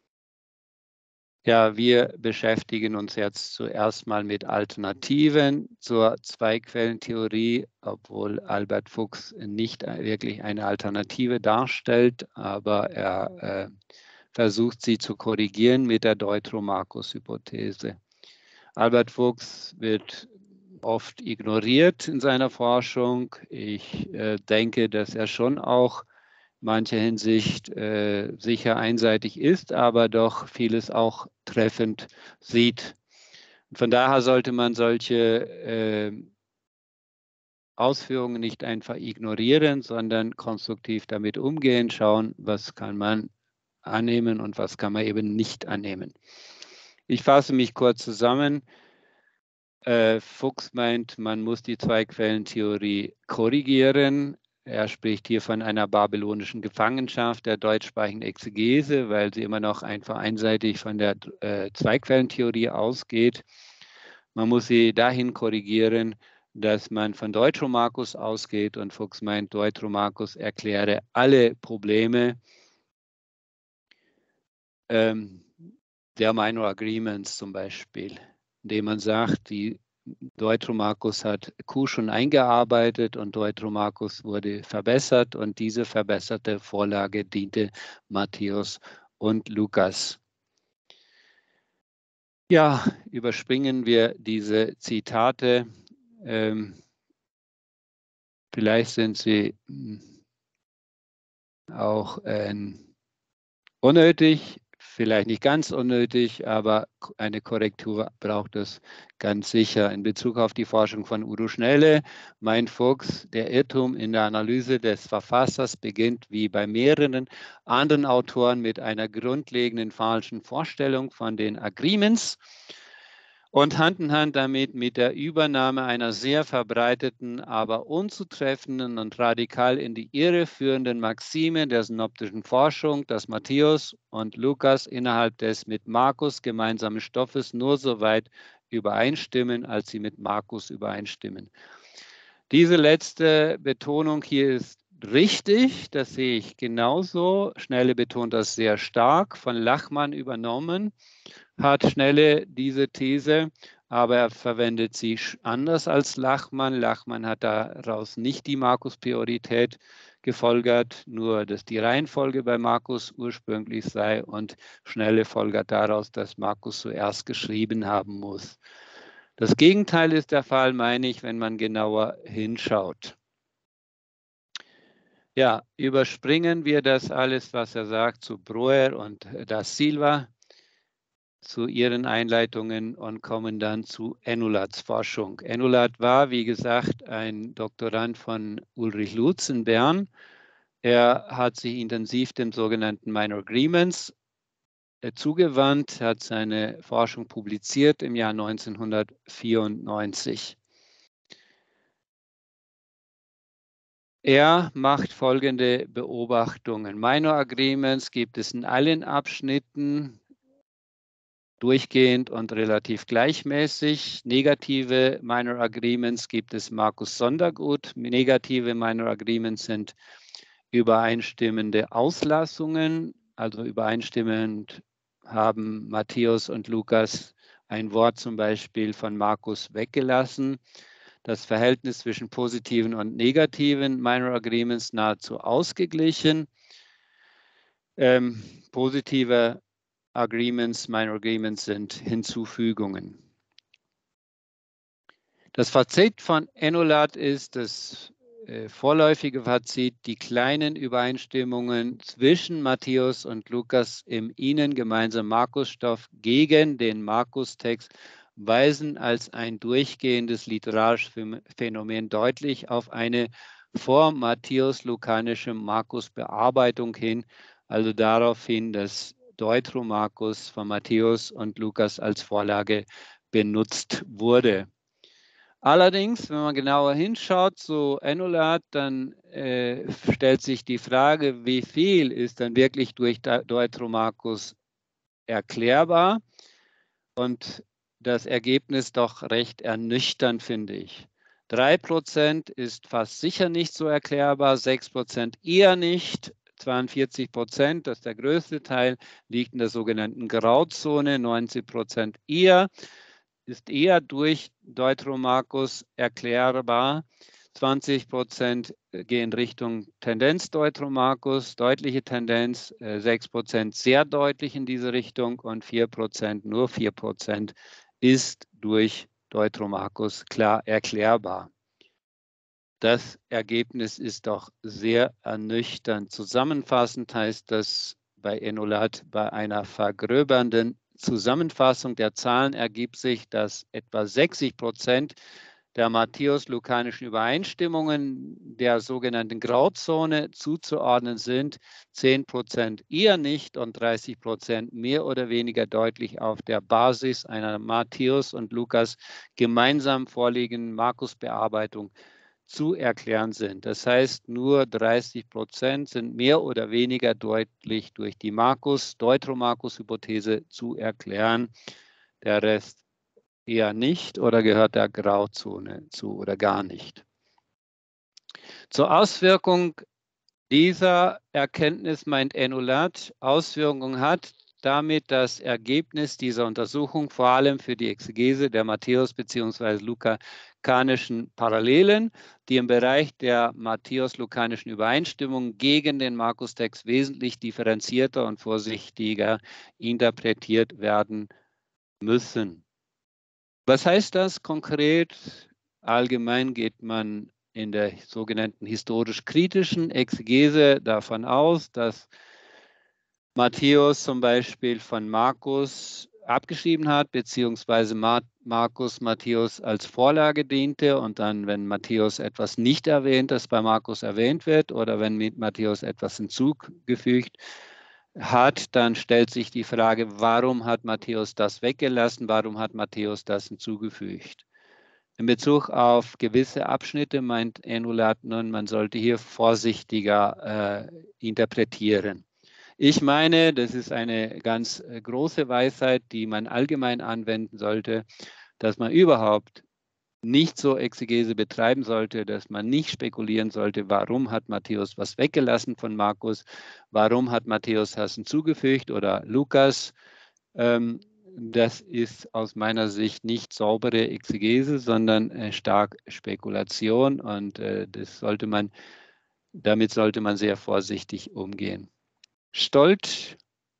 Ja, wir beschäftigen uns jetzt zuerst mal mit Alternativen zur Zwei-Quellen-Theorie, obwohl Albert Fuchs nicht wirklich eine Alternative darstellt, aber er äh, versucht sie zu korrigieren mit der Deuteromarkus-Hypothese. Albert Fuchs wird oft ignoriert in seiner Forschung. Ich äh, denke, dass er schon auch in mancher Hinsicht äh, sicher einseitig ist, aber doch vieles auch treffend sieht. Und von daher sollte man solche äh, Ausführungen nicht einfach ignorieren, sondern konstruktiv damit umgehen, schauen, was kann man annehmen und was kann man eben nicht annehmen. Ich fasse mich kurz zusammen. Äh, Fuchs meint, man muss die Zwei-Quellen-Theorie korrigieren. Er spricht hier von einer babylonischen Gefangenschaft der deutschsprachigen Exegese, weil sie immer noch einfach einseitig von der äh, Zwei-Quellen-Theorie ausgeht. Man muss sie dahin korrigieren, dass man von Deuteromarkus ausgeht, und Fuchs meint, Deuteromarkus erkläre alle Probleme ähm, der Minor Agreements zum Beispiel, indem man sagt, die Deuteromarkus hat Q schon eingearbeitet und Deuteromarkus wurde verbessert, und diese verbesserte Vorlage diente Matthäus und Lukas. Ja, überspringen wir diese Zitate. Ähm, vielleicht sind sie auch äh, unnötig, vielleicht nicht ganz unnötig, aber eine Korrektur braucht es ganz sicher. In Bezug auf die Forschung von Udo Schnelle meint Fuchs, der Irrtum in der Analyse des Verfassers beginnt wie bei mehreren anderen Autoren mit einer grundlegenden falschen Vorstellung von den Agreements und Hand in Hand damit mit der Übernahme einer sehr verbreiteten, aber unzutreffenden und radikal in die Irre führenden Maxime der synoptischen Forschung, dass Matthäus und Lukas innerhalb des mit Markus gemeinsamen Stoffes nur so weit übereinstimmen, als sie mit Markus übereinstimmen. Diese letzte Betonung hier ist richtig, das sehe ich genauso. Schnelle betont das sehr stark, von Lachmann übernommen hat Schnelle diese These, aber er verwendet sie anders als Lachmann. Lachmann hat daraus nicht die Markus-Priorität gefolgert, nur dass die Reihenfolge bei Markus ursprünglich sei, und Schnelle folgert daraus, dass Markus zuerst geschrieben haben muss. Das Gegenteil ist der Fall, meine ich, wenn man genauer hinschaut. Ja, überspringen wir das alles, was er sagt zu Breuer und da Silva, zu ihren Einleitungen, und kommen dann zu Ennolats Forschung. Ennolat war, wie gesagt, ein Doktorand von Ulrich Lutz in Bern. Er hat sich intensiv den sogenannten Minor Agreements zugewandt, hat seine Forschung publiziert im Jahr neunzehnhundertvierundneunzig. Er macht folgende Beobachtungen. Minor Agreements gibt es in allen Abschnitten durchgehend und relativ gleichmäßig. Negative Minor Agreements gibt es Markus Sondergut. Negative Minor Agreements sind übereinstimmende Auslassungen. Also übereinstimmend haben Matthäus und Lukas ein Wort zum Beispiel von Markus weggelassen. Das Verhältnis zwischen positiven und negativen Minor Agreements nahezu ausgeglichen. Ähm, positive Agreements, Minor Agreements sind Hinzufügungen. Das Fazit von Ennolat ist das äh, vorläufige Fazit: Die kleinen Übereinstimmungen zwischen Matthäus und Lukas im ihnen gemeinsamen Markusstoff gegen den Markus-Text weisen als ein durchgehendes literarisches Phänomen deutlich auf eine vor Matthäus-lukanische Markus-Bearbeitung hin, also darauf hin, dass Deuteromarkus von Matthäus und Lukas als Vorlage benutzt wurde. Allerdings, wenn man genauer hinschaut, so Ennolat, dann äh, stellt sich die Frage, wie viel ist dann wirklich durch Deuteromarkus erklärbar? Und das Ergebnis doch recht ernüchternd, finde ich. drei Prozent ist fast sicher nicht so erklärbar, sechs Prozent eher nicht. zweiundvierzig Prozent, das ist der größte Teil, liegt in der sogenannten Grauzone, neunzig Prozent eher, ist eher durch Deuteromarkus erklärbar. zwanzig Prozent gehen Richtung Tendenz Deuteromarkus, deutliche Tendenz, sechs Prozent sehr deutlich in diese Richtung, und vier Prozent, nur vier Prozent ist durch Deuteromarkus klar erklärbar. Das Ergebnis ist doch sehr ernüchternd. Zusammenfassend heißt das bei Ennolat, bei einer vergröbernden Zusammenfassung der Zahlen ergibt sich, dass etwa sechzig Prozent der matthäus-lukanischen Übereinstimmungen der sogenannten Grauzone zuzuordnen sind, zehn Prozent eher nicht und dreißig Prozent mehr oder weniger deutlich auf der Basis einer Matthäus und Lukas gemeinsam vorliegenden Markus-Bearbeitung zu erklären sind. Das heißt, nur dreißig Prozent sind mehr oder weniger deutlich durch die Markus, Deuteromarkus-Hypothese zu erklären. Der Rest eher nicht oder gehört der Grauzone zu oder gar nicht. Zur Auswirkung dieser Erkenntnis meint Enulat, Auswirkungen hat damit das Ergebnis dieser Untersuchung vor allem für die Exegese der Matthäus- bzw. lukanischen Parallelen, die im Bereich der Matthäus-lukanischen Übereinstimmung gegen den Markus-Text wesentlich differenzierter und vorsichtiger interpretiert werden müssen. Was heißt das konkret? Allgemein geht man in der sogenannten historisch-kritischen Exegese davon aus, dass Matthäus zum Beispiel von Markus abgeschrieben hat, beziehungsweise Markus Matthäus als Vorlage diente und dann, wenn Matthäus etwas nicht erwähnt, das bei Markus erwähnt wird oder wenn mit Matthäus etwas hinzugefügt hat, dann stellt sich die Frage, warum hat Matthäus das weggelassen, warum hat Matthäus das hinzugefügt? In Bezug auf gewisse Abschnitte meint Enulat nun, man sollte hier vorsichtiger äh, interpretieren. Ich meine, das ist eine ganz große Weisheit, die man allgemein anwenden sollte, dass man überhaupt nicht so Exegese betreiben sollte, dass man nicht spekulieren sollte, warum hat Matthäus was weggelassen von Markus, warum hat Matthäus das hinzugefügt oder Lukas. Ähm, das ist aus meiner Sicht nicht saubere Exegese, sondern äh, stark Spekulation und äh, das sollte man, damit sollte man sehr vorsichtig umgehen. Stolt,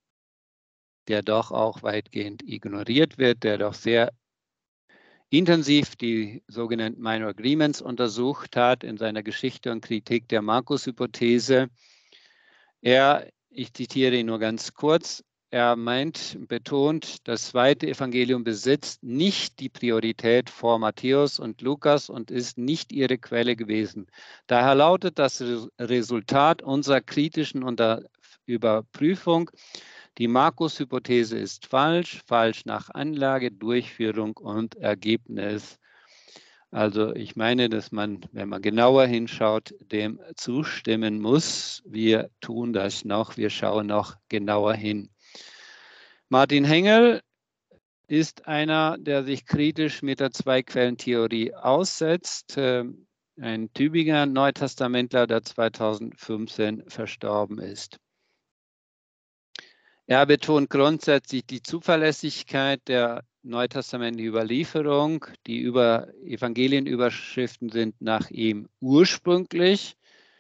der doch auch weitgehend ignoriert wird, der doch sehr intensiv die sogenannten Minor Agreements untersucht hat in seiner Geschichte und Kritik der Markus-Hypothese. Er, ich zitiere ihn nur ganz kurz, er meint, betont, das zweite Evangelium besitzt nicht die Priorität vor Matthäus und Lukas und ist nicht ihre Quelle gewesen. Daher lautet das Resultat unserer kritischen Überprüfung, die Markus-Hypothese ist falsch, falsch nach Anlage, Durchführung und Ergebnis. Also ich meine, dass man, wenn man genauer hinschaut, dem zustimmen muss. Wir tun das noch, wir schauen noch genauer hin. Martin Hengel ist einer, der sich kritisch mit der Zwei-Quellen-Theorie aussetzt. Ein Tübinger Neutestamentler, der zweitausendfünfzehn verstorben ist. Er betont grundsätzlich die Zuverlässigkeit der neutestamentlichen Überlieferung. Die über Evangelienüberschriften sind nach ihm ursprünglich.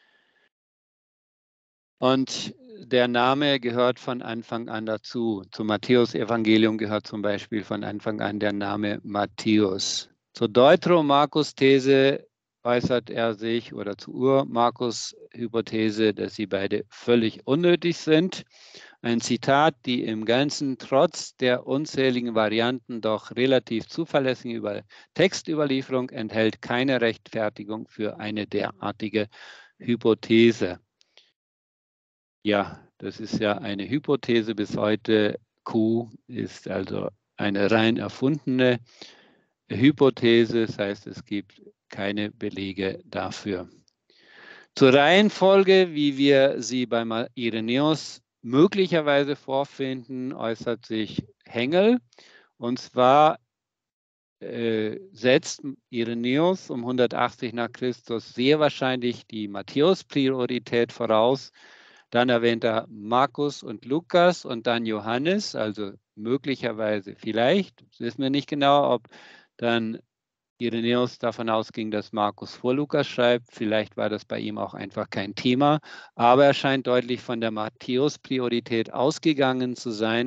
Und der Name gehört von Anfang an dazu. Zum Matthäus-Evangelium gehört zum Beispiel von Anfang an der Name Matthäus. Zur Deutero-Markus-These äußert er sich oder zur Ur-Markus-Hypothese, dass sie beide völlig unnötig sind. Ein Zitat, die im Ganzen trotz der unzähligen Varianten doch relativ zuverlässigen Über Textüberlieferung enthält keine Rechtfertigung für eine derartige Hypothese. Ja, das ist ja eine Hypothese bis heute. Q ist also eine rein erfundene Hypothese, das heißt, es gibt keine Belege dafür. Zur Reihenfolge, wie wir sie bei Irenäus möglicherweise vorfinden, äußert sich Hengel. Und zwar äh, setzt Irenäus um hundertachtzig nach Christus sehr wahrscheinlich die Matthäus-Priorität voraus. Dann erwähnt er Markus und Lukas und dann Johannes, also möglicherweise vielleicht, das wissen wir nicht genau, ob dann Irenäus davon ausging, dass Markus vor Lukas schreibt. Vielleicht war das bei ihm auch einfach kein Thema, aber er scheint deutlich von der Matthäus-Priorität ausgegangen zu sein.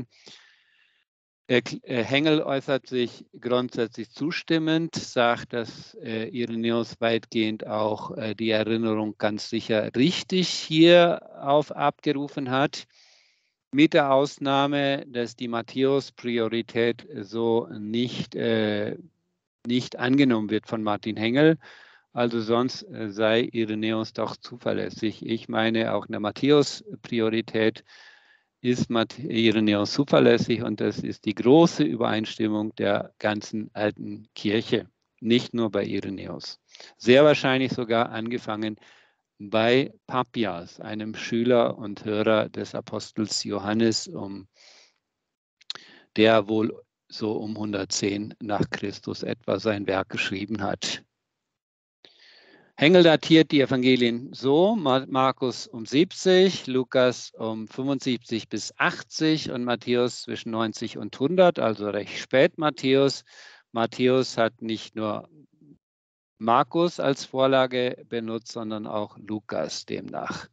Hengel äußert sich grundsätzlich zustimmend, sagt, dass äh, Irenäus weitgehend auch äh, die Erinnerung ganz sicher richtig hierauf abgerufen hat, mit der Ausnahme, dass die Matthäus-Priorität so nicht äh, nicht angenommen wird von Martin Hengel. Also sonst sei Irenäus doch zuverlässig. Ich meine, auch eine Matthäus-Priorität ist Irenäus zuverlässig und das ist die große Übereinstimmung der ganzen alten Kirche, nicht nur bei Irenäus. Sehr wahrscheinlich sogar angefangen bei Papias, einem Schüler und Hörer des Apostels Johannes, um, der wohl so um hundertzehn nach Christus etwa sein Werk geschrieben hat. Hengel datiert die Evangelien so: Markus um siebzig, Lukas um fünfundsiebzig bis achtzig und Matthäus zwischen neunzig und hundert, also recht spät Matthäus. Matthäus hat nicht nur Markus als Vorlage benutzt, sondern auch Lukas demnach.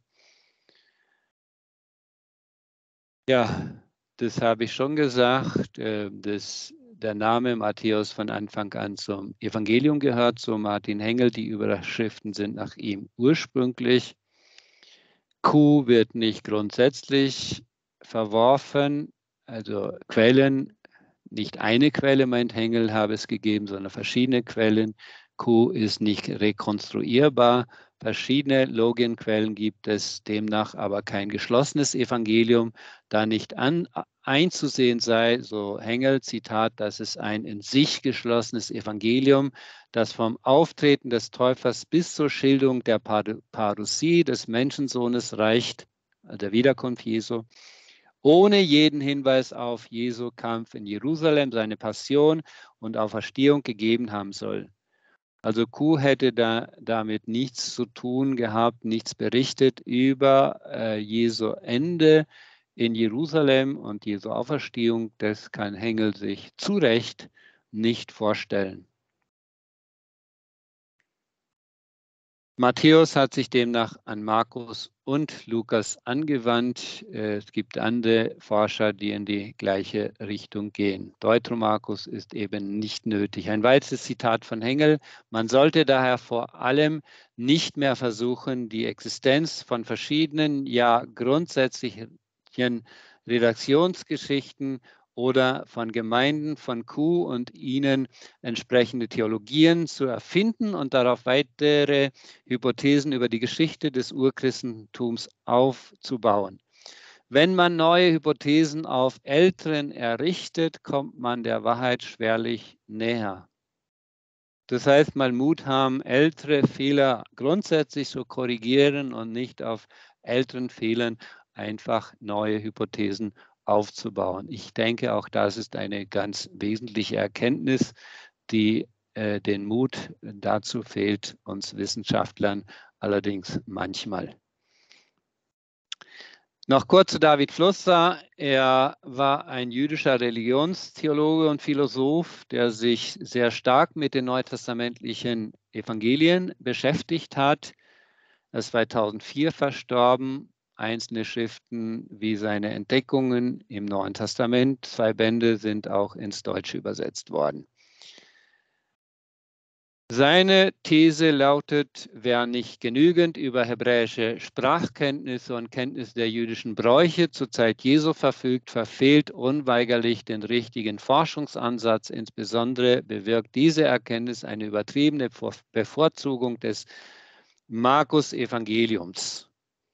Ja, das habe ich schon gesagt, dass der Name Matthäus von Anfang an zum Evangelium gehört, so Martin Hengel. Die Überschriften sind nach ihm ursprünglich. Q wird nicht grundsätzlich verworfen, also Quellen, nicht eine Quelle, meint Hengel, habe es gegeben, sondern verschiedene Quellen. Q ist nicht rekonstruierbar. Verschiedene Logienquellen gibt es, demnach aber kein geschlossenes Evangelium, da nicht an, einzusehen sei, so Hengel, Zitat, dass es ein in sich geschlossenes Evangelium, das vom Auftreten des Täufers bis zur Schilderung der Parousie des Menschensohnes reicht, der Wiederkunft Jesu, ohne jeden Hinweis auf Jesu Kampf in Jerusalem, seine Passion und Auferstehung gegeben haben soll. Also Q hätte da damit nichts zu tun gehabt, nichts berichtet über äh, Jesu Ende in Jerusalem und Jesu Auferstehung. Das kann Hengel sich zu Recht nicht vorstellen. Matthäus hat sich demnach an Markus und Lukas angewandt. Es gibt andere Forscher, die in die gleiche Richtung gehen. Deuteromarkus ist eben nicht nötig. Ein weiteres Zitat von Hengel: Man sollte daher vor allem nicht mehr versuchen, die Existenz von verschiedenen, ja grundsätzlichen Redaktionsgeschichten oder von Gemeinden von Q und ihnen entsprechende Theologien zu erfinden und darauf weitere Hypothesen über die Geschichte des Urchristentums aufzubauen. Wenn man neue Hypothesen auf älteren errichtet, kommt man der Wahrheit schwerlich näher. Das heißt, mal Mut haben, ältere Fehler grundsätzlich zu korrigieren und nicht auf älteren Fehlern einfach neue Hypothesen aufzubauen. Ich denke, auch das ist eine ganz wesentliche Erkenntnis, die äh, den Mut dazu fehlt, uns Wissenschaftlern allerdings manchmal. Noch kurz zu David Flusser. Er war ein jüdischer Religionstheologe und Philosoph, der sich sehr stark mit den neutestamentlichen Evangelien beschäftigt hat. Er ist zweitausendvier verstorben. Einzelne Schriften wie seine Entdeckungen im Neuen Testament, zwei Bände, sind auch ins Deutsche übersetzt worden. Seine These lautet, wer nicht genügend über hebräische Sprachkenntnisse und Kenntnis der jüdischen Bräuche zur Zeit Jesu verfügt, verfehlt unweigerlich den richtigen Forschungsansatz. Insbesondere bewirkt diese Erkenntnis eine übertriebene Bevorzugung des Markus-Evangeliums.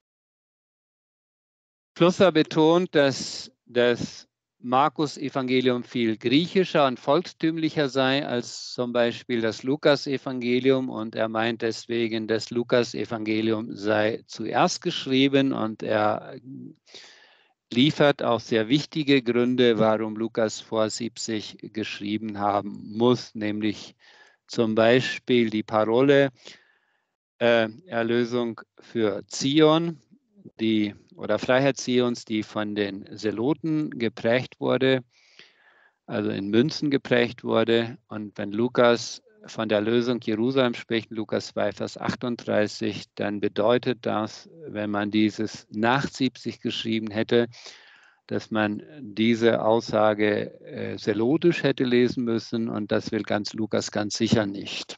Flusser betont, dass das Markus-Evangelium viel griechischer und volkstümlicher sei als zum Beispiel das Lukas-Evangelium, und er meint deswegen, das Lukas-Evangelium sei zuerst geschrieben, und er liefert auch sehr wichtige Gründe, warum Lukas vor siebzig geschrieben haben muss, nämlich zum Beispiel die Parole äh, Erlösung für Zion, die oder Freiheit Zions, die von den Zeloten geprägt wurde, also in Münzen geprägt wurde. Und wenn Lukas von der Erlösung Jerusalem spricht, Lukas zwei, Vers achtunddreißig, dann bedeutet das, wenn man dieses nach siebzig geschrieben hätte, dass man diese Aussage äh, zelotisch hätte lesen müssen, und das will ganz Lukas ganz sicher nicht.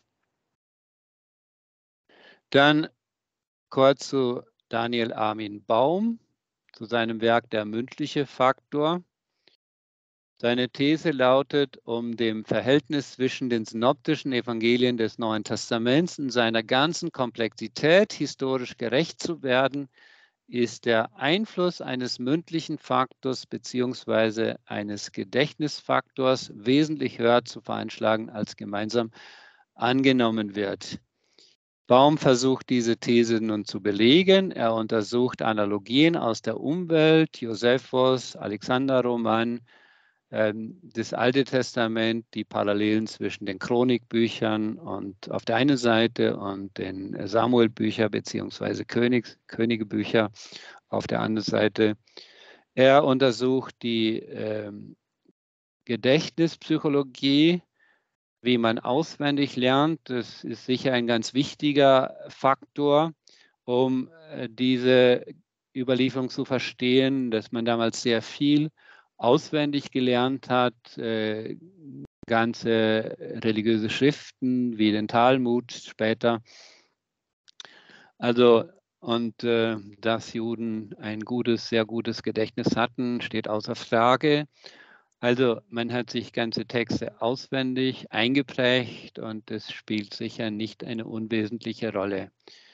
Dann kurz zu Daniel Armin Baum, zu seinem Werk Der mündliche Faktor. Seine These lautet, um dem Verhältnis zwischen den synoptischen Evangelien des Neuen Testaments in seiner ganzen Komplexität historisch gerecht zu werden, ist der Einfluss eines mündlichen Faktors bzw. eines Gedächtnisfaktors wesentlich höher zu veranschlagen, als gemeinsam angenommen wird. Baum versucht diese These nun zu belegen. Er untersucht Analogien aus der Umwelt, Josephus, Alexander-Roman, das Alte Testament, die Parallelen zwischen den Chronikbüchern und auf der einen Seite und den Samuelbücher bzw. Königs, Königebücher auf der anderen Seite. Er untersucht die äh, Gedächtnispsychologie, wie man auswendig lernt. Das ist sicher ein ganz wichtiger Faktor, um äh, diese Überlieferung zu verstehen, dass man damals sehr viel auswendig gelernt hat, äh, ganze religiöse Schriften wie den Talmud später. Also, und äh, dass Juden ein gutes, sehr gutes Gedächtnis hatten, steht außer Frage. Also man hat sich ganze Texte auswendig eingeprägt und es spielt sicher nicht eine unwesentliche Rolle.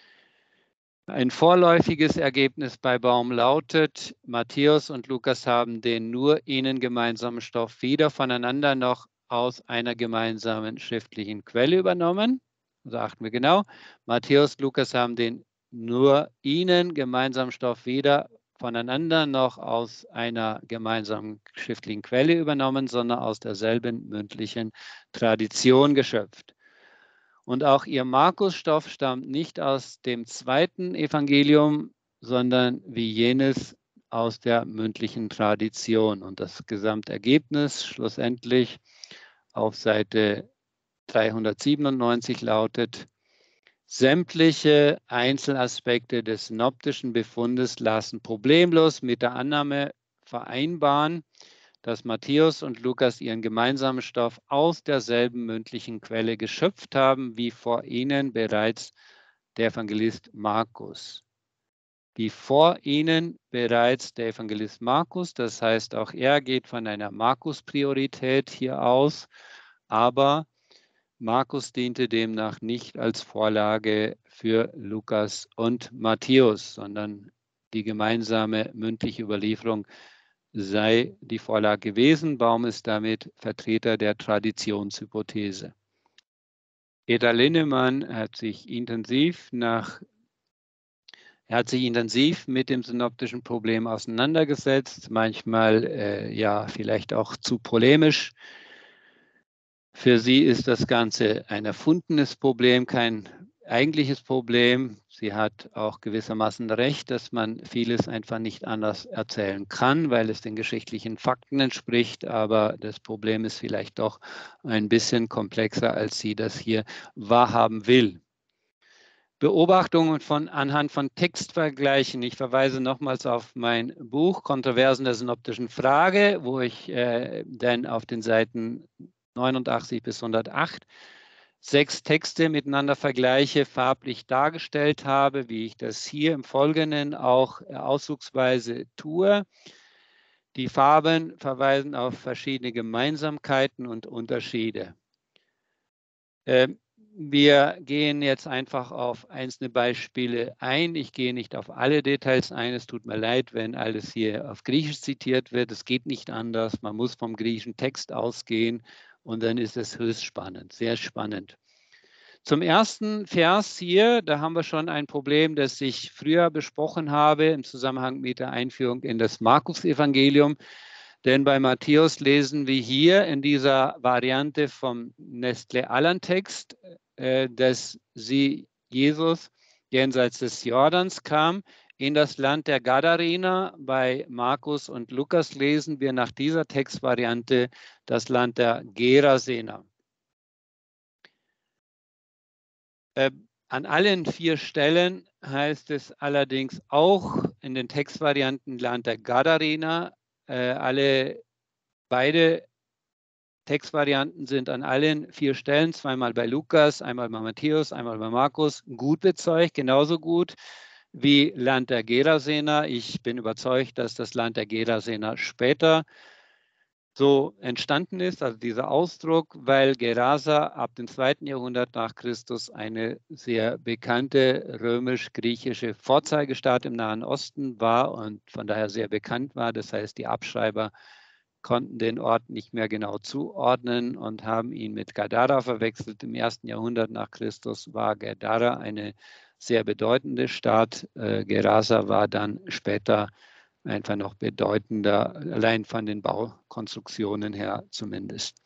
Ein vorläufiges Ergebnis bei Baum lautet, Matthäus und Lukas haben den nur ihnen gemeinsamen Stoff weder voneinander noch aus einer gemeinsamen schriftlichen Quelle übernommen. So achten wir genau. Matthäus und Lukas haben den nur ihnen gemeinsamen Stoff weder voneinander noch aus einer gemeinsamen schriftlichen Quelle übernommen, sondern aus derselben mündlichen Tradition geschöpft. Und auch ihr Markus-Stoff stammt nicht aus dem zweiten Evangelium, sondern wie jenes aus der mündlichen Tradition. Und das Gesamtergebnis schlussendlich auf Seite dreihundertsiebenundneunzig lautet: Sämtliche Einzelaspekte des synoptischen Befundes lassen problemlos mit der Annahme vereinbaren, dass Matthäus und Lukas ihren gemeinsamen Stoff aus derselben mündlichen Quelle geschöpft haben, wie vor ihnen bereits der Evangelist Markus. Wie vor ihnen bereits der Evangelist Markus, das heißt, auch er geht von einer Markus-Priorität hier aus, aber Markus diente demnach nicht als Vorlage für Lukas und Matthäus, sondern die gemeinsame mündliche Überlieferung sei die Vorlage gewesen. Baum ist damit Vertreter der Traditionshypothese. Eda Linnemann hat sich intensiv nach Er hat sich intensiv mit dem synoptischen Problem auseinandergesetzt, manchmal äh, ja vielleicht auch zu polemisch. Für sie ist das Ganze ein erfundenes Problem, kein eigentliches Problem. Sie hat auch gewissermaßen recht, dass man vieles einfach nicht anders erzählen kann, weil es den geschichtlichen Fakten entspricht. Aber das Problem ist vielleicht doch ein bisschen komplexer, als sie das hier wahrhaben will. Beobachtungen von, anhand von Textvergleichen. Ich verweise nochmals auf mein Buch Kontroversen der synoptischen Frage, wo ich äh, dann auf den Seiten neunundachtzig bis hundertacht sechs Texte miteinander vergleiche, farblich dargestellt habe, wie ich das hier im Folgenden auch auszugsweise tue. Die Farben verweisen auf verschiedene Gemeinsamkeiten und Unterschiede. Ähm, Wir gehen jetzt einfach auf einzelne Beispiele ein. Ich gehe nicht auf alle Details ein. Es tut mir leid, wenn alles hier auf Griechisch zitiert wird. Es geht nicht anders. Man muss vom griechischen Text ausgehen und dann ist es höchst spannend, sehr spannend. Zum ersten Vers hier, da haben wir schon ein Problem, das ich früher besprochen habe im Zusammenhang mit der Einführung in das Markus-Evangelium. Denn bei Matthäus lesen wir hier in dieser Variante vom Nestle-Aland-Text, äh, dass sie, Jesus, jenseits des Jordans kam, in das Land der Gadarener. Bei Markus und Lukas lesen wir nach dieser Textvariante das Land der Gerasener. Äh, an allen vier Stellen heißt es allerdings auch in den Textvarianten Land der Gadarener. Äh, alle beide Textvarianten sind an allen vier Stellen, zweimal bei Lukas, einmal bei Matthäus, einmal bei Markus, gut bezeugt, genauso gut wie Land der Gerasener. Ich bin überzeugt, dass das Land der Gerasener später so entstanden ist, also dieser Ausdruck, weil Gerasa ab dem zweiten Jahrhundert nach Christus eine sehr bekannte römisch-griechische Vorzeigestadt im Nahen Osten war und von daher sehr bekannt war. Das heißt, die Abschreiber konnten den Ort nicht mehr genau zuordnen und haben ihn mit Gadara verwechselt. Im ersten Jahrhundert nach Christus war Gadara eine sehr bedeutende Stadt. Äh, Gerasa war dann später einfach noch bedeutender, allein von den Baukonstruktionen her zumindest.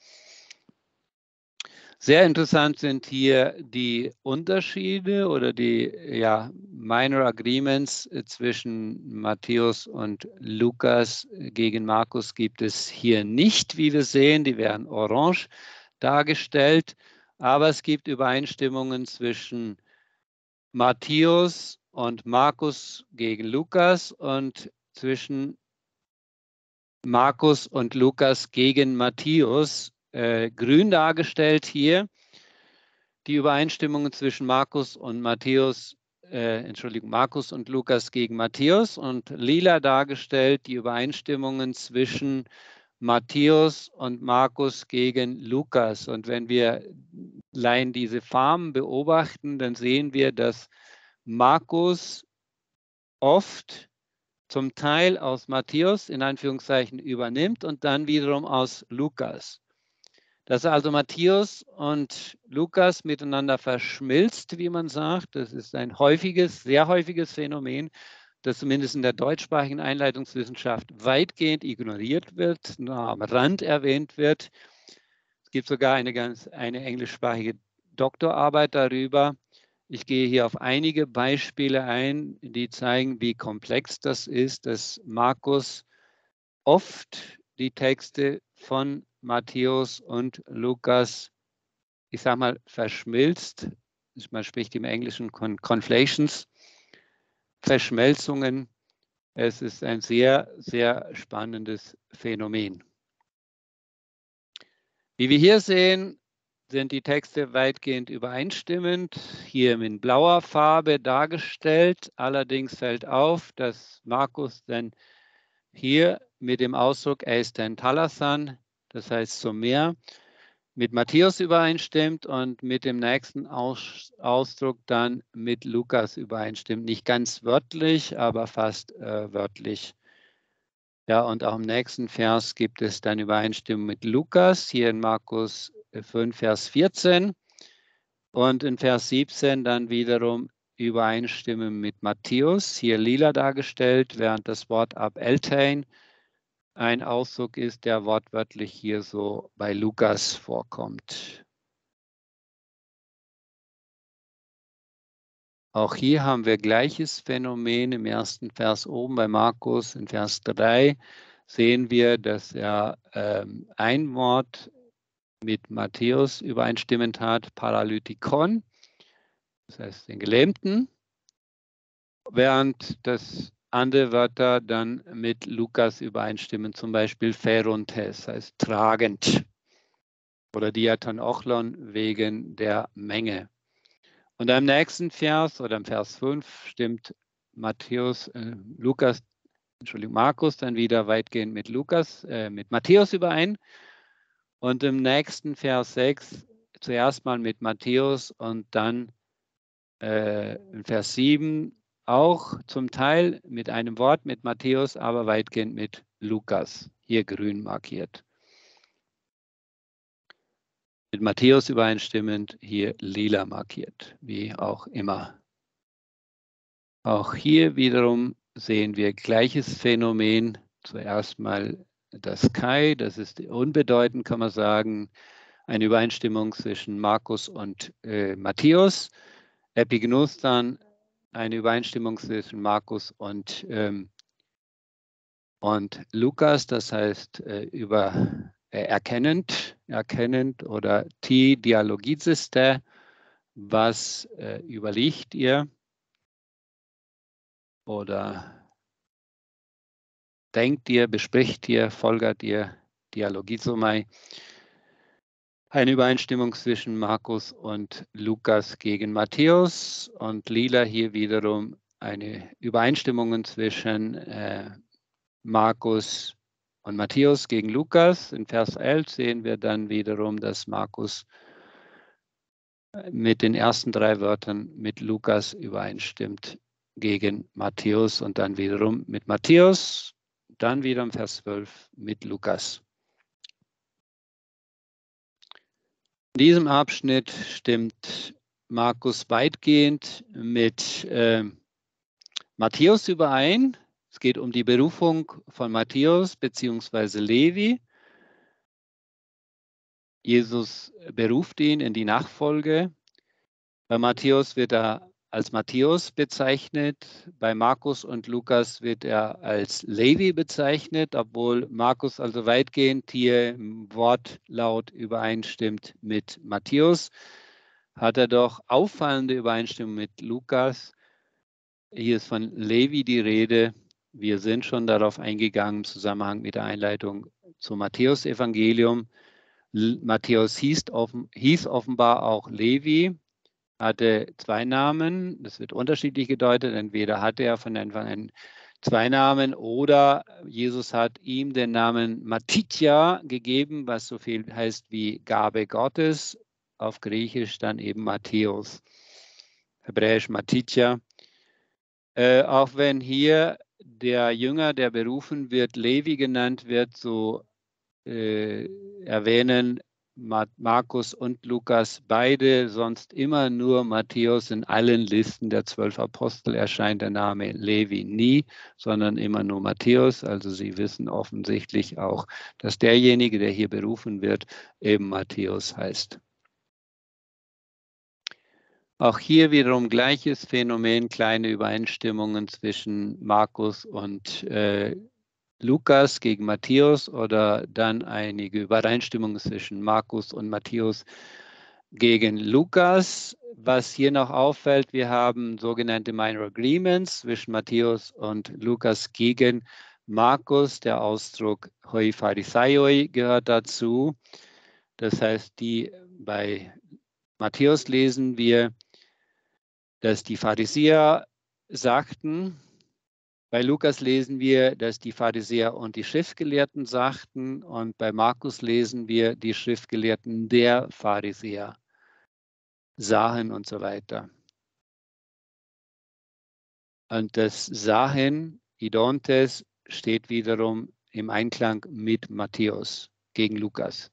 Sehr interessant sind hier die Unterschiede oder die ja, Minor Agreements zwischen Matthäus und Lukas. Gegen Markus gibt es hier nicht, wie wir sehen, die werden orange dargestellt, aber es gibt Übereinstimmungen zwischen Matthäus und Markus gegen Lukas und zwischen Markus und Lukas gegen Matthäus, äh, grün dargestellt hier. Die Übereinstimmungen zwischen Markus und Matthäus, äh, Entschuldigung, Markus und Lukas gegen Matthäus und lila dargestellt die Übereinstimmungen zwischen Matthäus und Markus gegen Lukas. Und wenn wir allein diese Farben beobachten, dann sehen wir, dass Markus oft zum Teil aus Matthäus in Anführungszeichen übernimmt und dann wiederum aus Lukas. Dass also Matthäus und Lukas miteinander verschmilzt, wie man sagt, das ist ein häufiges, sehr häufiges Phänomen, das zumindest in der deutschsprachigen Einleitungswissenschaft weitgehend ignoriert wird, nur am Rand erwähnt wird. Es gibt sogar eine ganz eine englischsprachige Doktorarbeit darüber. Ich gehe hier auf einige Beispiele ein, die zeigen, wie komplex das ist, dass Markus oft die Texte von Matthäus und Lukas, ich sage mal, verschmilzt. Man spricht im Englischen von Conflations, Verschmelzungen. Es ist ein sehr, sehr spannendes Phänomen. Wie wir hier sehen, sind die Texte weitgehend übereinstimmend, hier in blauer Farbe dargestellt. Allerdings fällt auf, dass Markus dann hier mit dem Ausdruck Eisten Talathan, das heißt zum Meer, mit Matthäus übereinstimmt und mit dem nächsten Aus Ausdruck dann mit Lukas übereinstimmt. Nicht ganz wörtlich, aber fast äh, wörtlich. Ja, und auch im nächsten Vers gibt es dann Übereinstimmung mit Lukas, hier in Markus fünf, Vers vierzehn. Und in Vers siebzehn dann wiederum Übereinstimmung mit Matthäus, hier lila dargestellt, während das Wort ab Eltein ein Ausdruck ist, der wortwörtlich hier so bei Lukas vorkommt. Auch hier haben wir gleiches Phänomen im ersten Vers oben bei Markus. In Vers drei sehen wir, dass er ähm, ein Wort mit Matthäus übereinstimmend hat, Paralytikon, das heißt den Gelähmten, während das andere Wörter dann mit Lukas übereinstimmen, zum Beispiel Pherontes, heißt tragend, oder Diaton Ochlon wegen der Menge. Und im nächsten Vers oder im Vers fünf stimmt Matthäus, äh, Lukas, Entschuldigung, Markus dann wieder weitgehend mit Lukas, äh, mit Matthäus überein. Und im nächsten Vers sechs zuerst mal mit Matthäus und dann äh, in Vers sieben auch zum Teil mit einem Wort mit Matthäus, aber weitgehend mit Lukas, hier grün markiert. Mit Matthäus übereinstimmend, hier lila markiert, wie auch immer. Auch hier wiederum sehen wir gleiches Phänomen. Zuerst mal das Kai, das ist unbedeutend, kann man sagen, eine Übereinstimmung zwischen Markus und äh, Matthäus. Epignos dann eine Übereinstimmung zwischen Markus und, ähm, und Lukas, das heißt äh, über äh, erkennend, erkennend oder ti dialogiziste, was äh, überliegt ihr oder denkt ihr, bespricht ihr, folgert ihr, dialogizomai. Eine Übereinstimmung zwischen Markus und Lukas gegen Matthäus und lila hier wiederum eine Übereinstimmung zwischen äh, Markus und Matthäus gegen Lukas. In Vers elf sehen wir dann wiederum, dass Markus mit den ersten drei Wörtern mit Lukas übereinstimmt gegen Matthäus und dann wiederum mit Matthäus, dann wieder im Vers zwölf mit Lukas. In diesem Abschnitt stimmt Markus weitgehend mit äh, Matthäus überein. Es geht um die Berufung von Matthäus bzw. Levi. Jesus beruft ihn in die Nachfolge. Bei Matthäus wird er als Matthäus bezeichnet. Bei Markus und Lukas wird er als Levi bezeichnet, obwohl Markus also weitgehend hier im Wortlaut übereinstimmt mit Matthäus, hat er doch auffallende Übereinstimmung mit Lukas. Hier ist von Levi die Rede. Wir sind schon darauf eingegangen im Zusammenhang mit der Einleitung zum Matthäus-Evangelium. Matthäus hieß, offen, hieß offenbar auch Levi, hatte zwei Namen. Das wird unterschiedlich gedeutet. Entweder hatte er von Anfang an zwei Namen oder Jesus hat ihm den Namen Matithia gegeben, was so viel heißt wie Gabe Gottes. Auf Griechisch dann eben Matthäus, hebräisch Matithia. Äh, auch wenn hier der Jünger, der berufen wird, Levi genannt wird, so äh, erwähnen Markus und Lukas beide sonst immer nur Matthäus. In allen Listen der zwölf Apostel erscheint der Name Levi nie, sondern immer nur Matthäus. Also Sie wissen offensichtlich auch, dass derjenige, der hier berufen wird, eben Matthäus heißt. Auch hier wiederum gleiches Phänomen, kleine Übereinstimmungen zwischen Markus und äh, Lukas gegen Matthäus oder dann einige Übereinstimmungen zwischen Markus und Matthäus gegen Lukas. Was hier noch auffällt, wir haben sogenannte Minor Agreements zwischen Matthäus und Lukas gegen Markus. Der Ausdruck hoi Pharisaioi gehört dazu. Das heißt, die bei Matthäus lesen wir, dass die Pharisäer sagten, bei Lukas lesen wir, dass die Pharisäer und die Schriftgelehrten sagten, und bei Markus lesen wir, die Schriftgelehrten der Pharisäer sahen und so weiter. Und das Sahen, Idontes, steht wiederum im Einklang mit Matthäus gegen Lukas.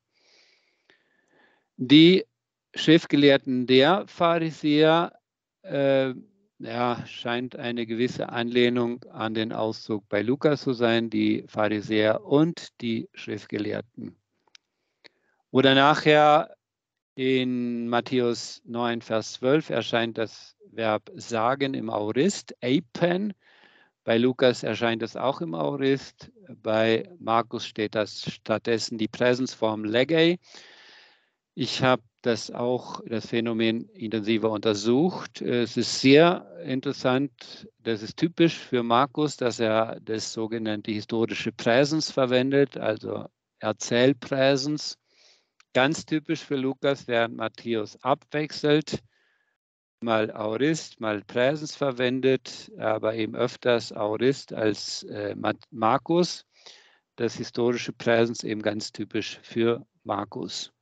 Die Schriftgelehrten der Pharisäer äh, ja, scheint eine gewisse Anlehnung an den Ausdruck bei Lukas zu sein, die Pharisäer und die Schriftgelehrten. Oder nachher in Matthäus neun, Vers zwölf erscheint das Verb sagen im Aorist, eipen. Bei Lukas erscheint es auch im Aorist. Bei Markus steht das stattdessen die Präsensform legei. Ich habe das auch, das Phänomen intensiver untersucht. Es ist sehr interessant, das ist typisch für Markus, dass er das sogenannte historische Präsens verwendet, also Erzählpräsens. Ganz typisch für Lukas, während Matthäus abwechselt, mal Aorist, mal Präsens verwendet, aber eben öfters Aorist als äh, Markus. Das historische Präsens eben ganz typisch für Markus.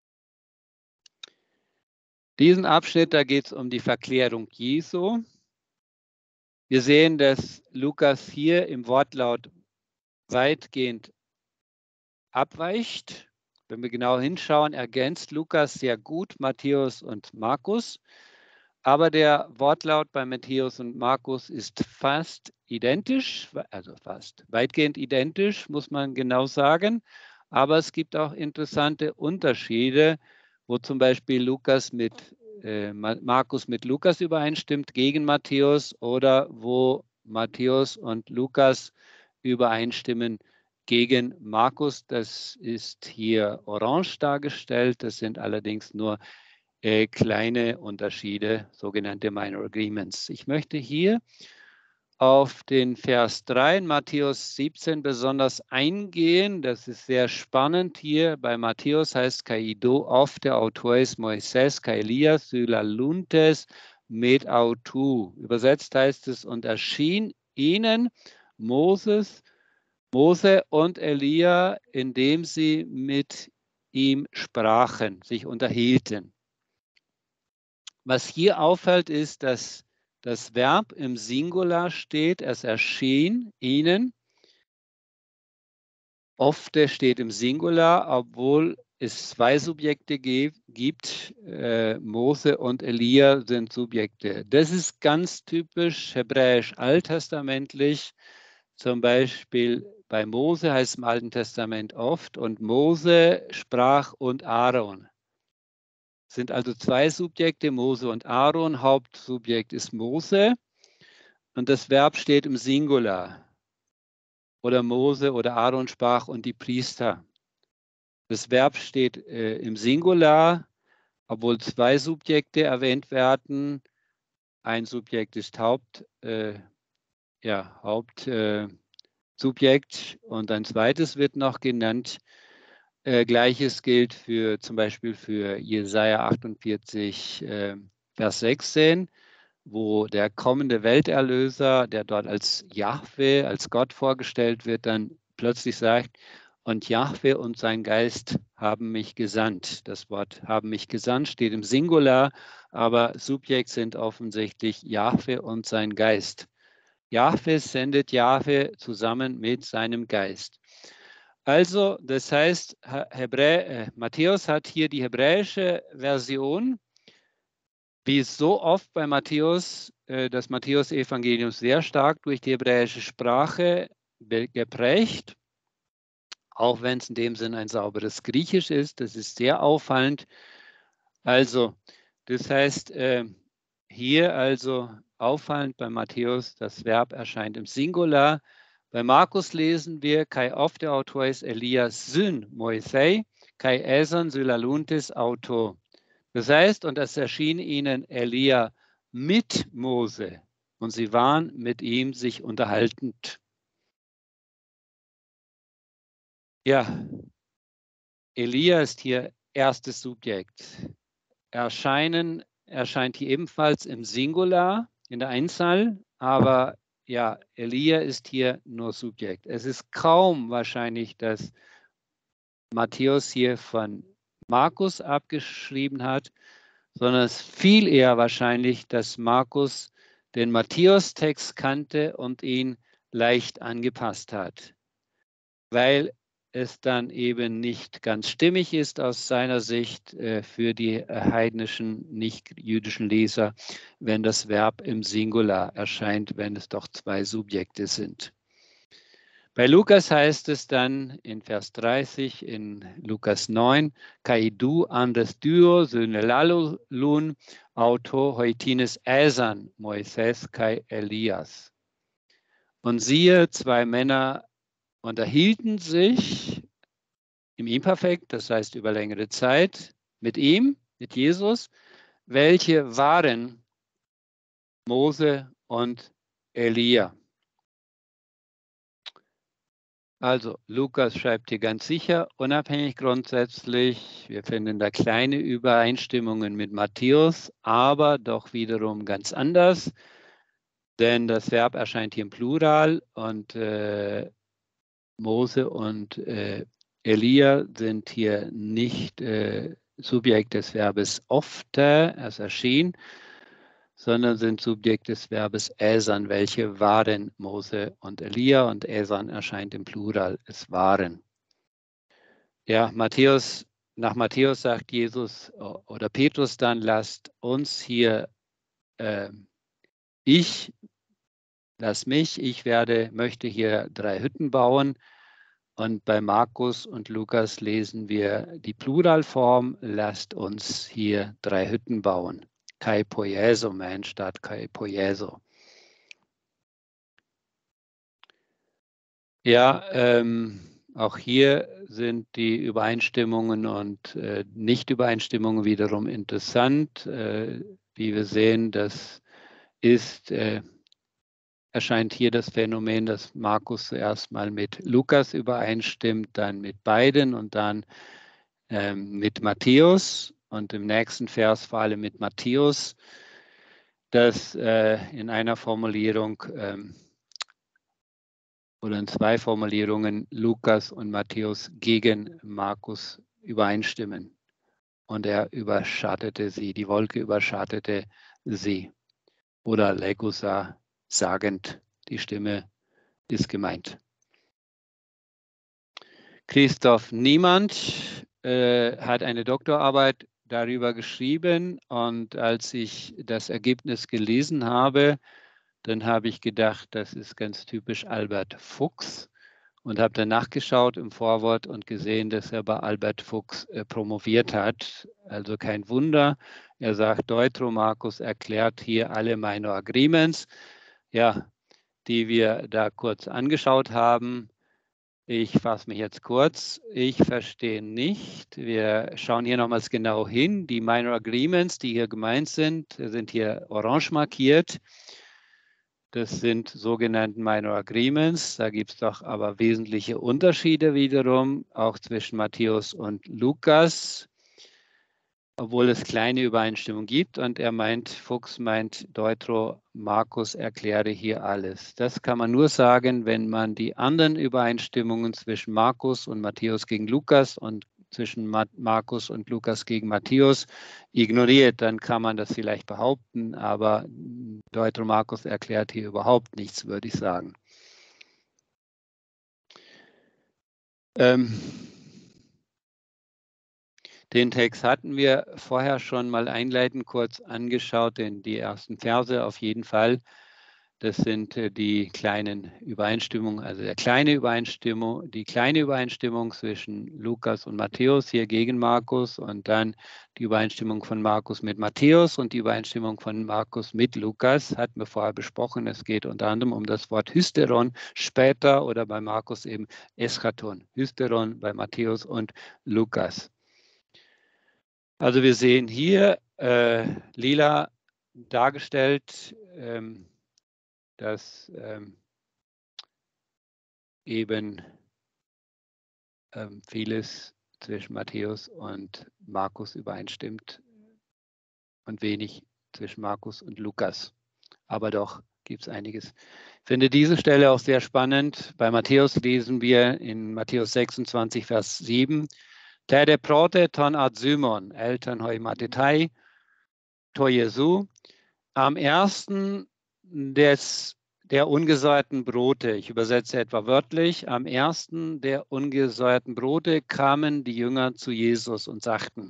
Diesen Abschnitt, da geht es um die Verklärung Jesu. Wir sehen, dass Lukas hier im Wortlaut weitgehend abweicht. Wenn wir genau hinschauen, ergänzt Lukas sehr gut Matthäus und Markus. Aber der Wortlaut bei Matthäus und Markus ist fast identisch, also fast weitgehend identisch, muss man genau sagen. Aber es gibt auch interessante Unterschiede, wo zum Beispiel Lukas mit äh, Markus mit Lukas übereinstimmt gegen Matthäus oder wo Matthäus und Lukas übereinstimmen gegen Markus. Das ist hier orange dargestellt. Das sind allerdings nur äh, kleine Unterschiede, sogenannte Minor Agreements. Ich möchte hier auf den Vers drei in Matthäus siebzehn besonders eingehen. Das ist sehr spannend hier. Bei Matthäus heißt Kaido auf der Autois Moises, Kaelias, Sylaluntes, med autu. Übersetzt heißt es, und erschien ihnen Moses Mose und Elia, indem sie mit ihm sprachen, sich unterhielten. Was hier auffällt, ist, dass das Verb im Singular steht, es erschien ihnen. Oft steht im Singular, obwohl es zwei Subjekte gibt. Äh, Mose und Elia sind Subjekte. Das ist ganz typisch hebräisch alttestamentlich. Zum Beispiel bei Mose heißt es im Alten Testament oft, und Mose sprach und Aaron. Es sind also zwei Subjekte, Mose und Aaron. Hauptsubjekt ist Mose und das Verb steht im Singular. Oder Mose oder Aaron sprach und die Priester. Das Verb steht äh, im Singular, obwohl zwei Subjekte erwähnt werden. Ein Subjekt ist Haupt, äh, ja, Hauptsubjekt äh, und ein zweites wird noch genannt. Äh, Gleiches gilt für zum Beispiel für Jesaja achtundvierzig, äh, Vers sechzehn, wo der kommende Welterlöser, der dort als Jahwe, als Gott vorgestellt wird, dann plötzlich sagt, und Jahwe und sein Geist haben mich gesandt. Das Wort haben mich gesandt steht im Singular, aber Subjekt sind offensichtlich Jahwe und sein Geist. Jahwe sendet Jahwe zusammen mit seinem Geist. Also, das heißt, Hebrä äh, Matthäus hat hier die hebräische Version, wie so oft bei Matthäus, äh, das Matthäus-Evangelium sehr stark durch die hebräische Sprache geprägt, auch wenn es in dem Sinn ein sauberes Griechisch ist. Das ist sehr auffallend. Also, das heißt, äh, hier also auffallend bei Matthäus, das Verb erscheint im Singular. Bei Markus lesen wir, kai ofte autois Elias syn Moisei, kai eson sylaluntis auto. Das heißt, und es erschien ihnen Elia mit Mose und sie waren mit ihm sich unterhaltend. Ja, Elia ist hier erstes Subjekt. Erscheinen erscheint hier ebenfalls im Singular, in der Einzahl, aber ja, Elia ist hier nur Subjekt. Es ist kaum wahrscheinlich, dass Matthäus hier von Markus abgeschrieben hat, sondern es ist viel eher wahrscheinlich, dass Markus den Matthäus-Text kannte und ihn leicht angepasst hat, weil es dann eben nicht ganz stimmig ist aus seiner Sicht äh, für die heidnischen, nicht-jüdischen Leser, wenn das Verb im Singular erscheint, wenn es doch zwei Subjekte sind. Bei Lukas heißt es dann in Vers dreißig in Lukas neun, kai du andes duo synelalun auto heutines äsan Moises kai Elias. Und siehe, zwei Männer unterhielten sich im Imperfekt, das heißt über längere Zeit, mit ihm, mit Jesus, welche waren Mose und Elia. Also Lukas schreibt hier ganz sicher, unabhängig grundsätzlich. Wir finden da kleine Übereinstimmungen mit Matthäus, aber doch wiederum ganz anders, denn das Verb erscheint hier im Plural und äh, Mose und äh, Elia sind hier nicht äh, Subjekt des Verbes ofte, es erschien, sondern sind Subjekt des Verbes äsan, welche waren Mose und Elia, und äsan erscheint im Plural, es waren. Ja, Matthäus, nach Matthäus sagt Jesus oder Petrus dann, lasst uns hier, äh, ich, lass mich, ich werde, möchte hier drei Hütten bauen. Und bei Markus und Lukas lesen wir die Pluralform, lasst uns hier drei Hütten bauen. Kai poieso, mein statt kai poieso. Ja, ähm, auch hier sind die Übereinstimmungen und äh, Nicht-Übereinstimmungen wiederum interessant. Äh, wie wir sehen, das ist, äh, erscheint hier das Phänomen, dass Markus zuerst mal mit Lukas übereinstimmt, dann mit beiden und dann ähm, mit Matthäus und im nächsten Vers vor allem mit Matthäus, dass äh, in einer Formulierung ähm, oder in zwei Formulierungen Lukas und Matthäus gegen Markus übereinstimmen. Und er überschattete sie, die Wolke überschattete sie. Oder Legusa sagend, die Stimme ist gemeint. Christoph Niemand äh, hat eine Doktorarbeit darüber geschrieben, und als ich das Ergebnis gelesen habe, dann habe ich gedacht, das ist ganz typisch Albert Fuchs, und habe dann nachgeschaut im Vorwort und gesehen, dass er bei Albert Fuchs äh, promoviert hat. Also kein Wunder. Er sagt, Deuteromarkus erklärt hier alle Minor Agreements, ja, die wir da kurz angeschaut haben. Ich fasse mich jetzt kurz. Ich verstehe nicht. Wir schauen hier nochmals genau hin. Die Minor Agreements, die hier gemeint sind, sind hier orange markiert. Das sind sogenannte Minor Agreements. Da gibt es doch aber wesentliche Unterschiede wiederum, auch zwischen Matthäus und Lukas, obwohl es kleine Übereinstimmungen gibt. Und er meint, Fuchs meint, Deutero Markus erkläre hier alles. Das kann man nur sagen, wenn man die anderen Übereinstimmungen zwischen Markus und Matthäus gegen Lukas und zwischen Markus und Lukas gegen Matthäus ignoriert, dann kann man das vielleicht behaupten, aber Deutero Markus erklärt hier überhaupt nichts, würde ich sagen. Ähm, den Text hatten wir vorher schon mal einleitend kurz angeschaut, denn die ersten Verse auf jeden Fall. Das sind die kleinen Übereinstimmungen, also der kleine Übereinstimmung, die kleine Übereinstimmung zwischen Lukas und Matthäus hier gegen Markus, und dann die Übereinstimmung von Markus mit Matthäus und die Übereinstimmung von Markus mit Lukas, hatten wir vorher besprochen. Es geht unter anderem um das Wort Hysteron, später oder bei Markus eben Eschaton. Hysteron bei Matthäus und Lukas. Also wir sehen hier äh, lila dargestellt, ähm, dass ähm, eben ähm, vieles zwischen Matthäus und Markus übereinstimmt und wenig zwischen Markus und Lukas. Aber doch gibt es einiges. Ich finde diese Stelle auch sehr spannend. Bei Matthäus lesen wir in Matthäus sechsundzwanzig, Vers sieben, Tede prote ton ad Simon, Eltern hoi matetai, to Jesu, am ersten des der ungesäuerten Brote, ich übersetze etwa wörtlich, am ersten der ungesäuerten Brote kamen die Jünger zu Jesus und sagten.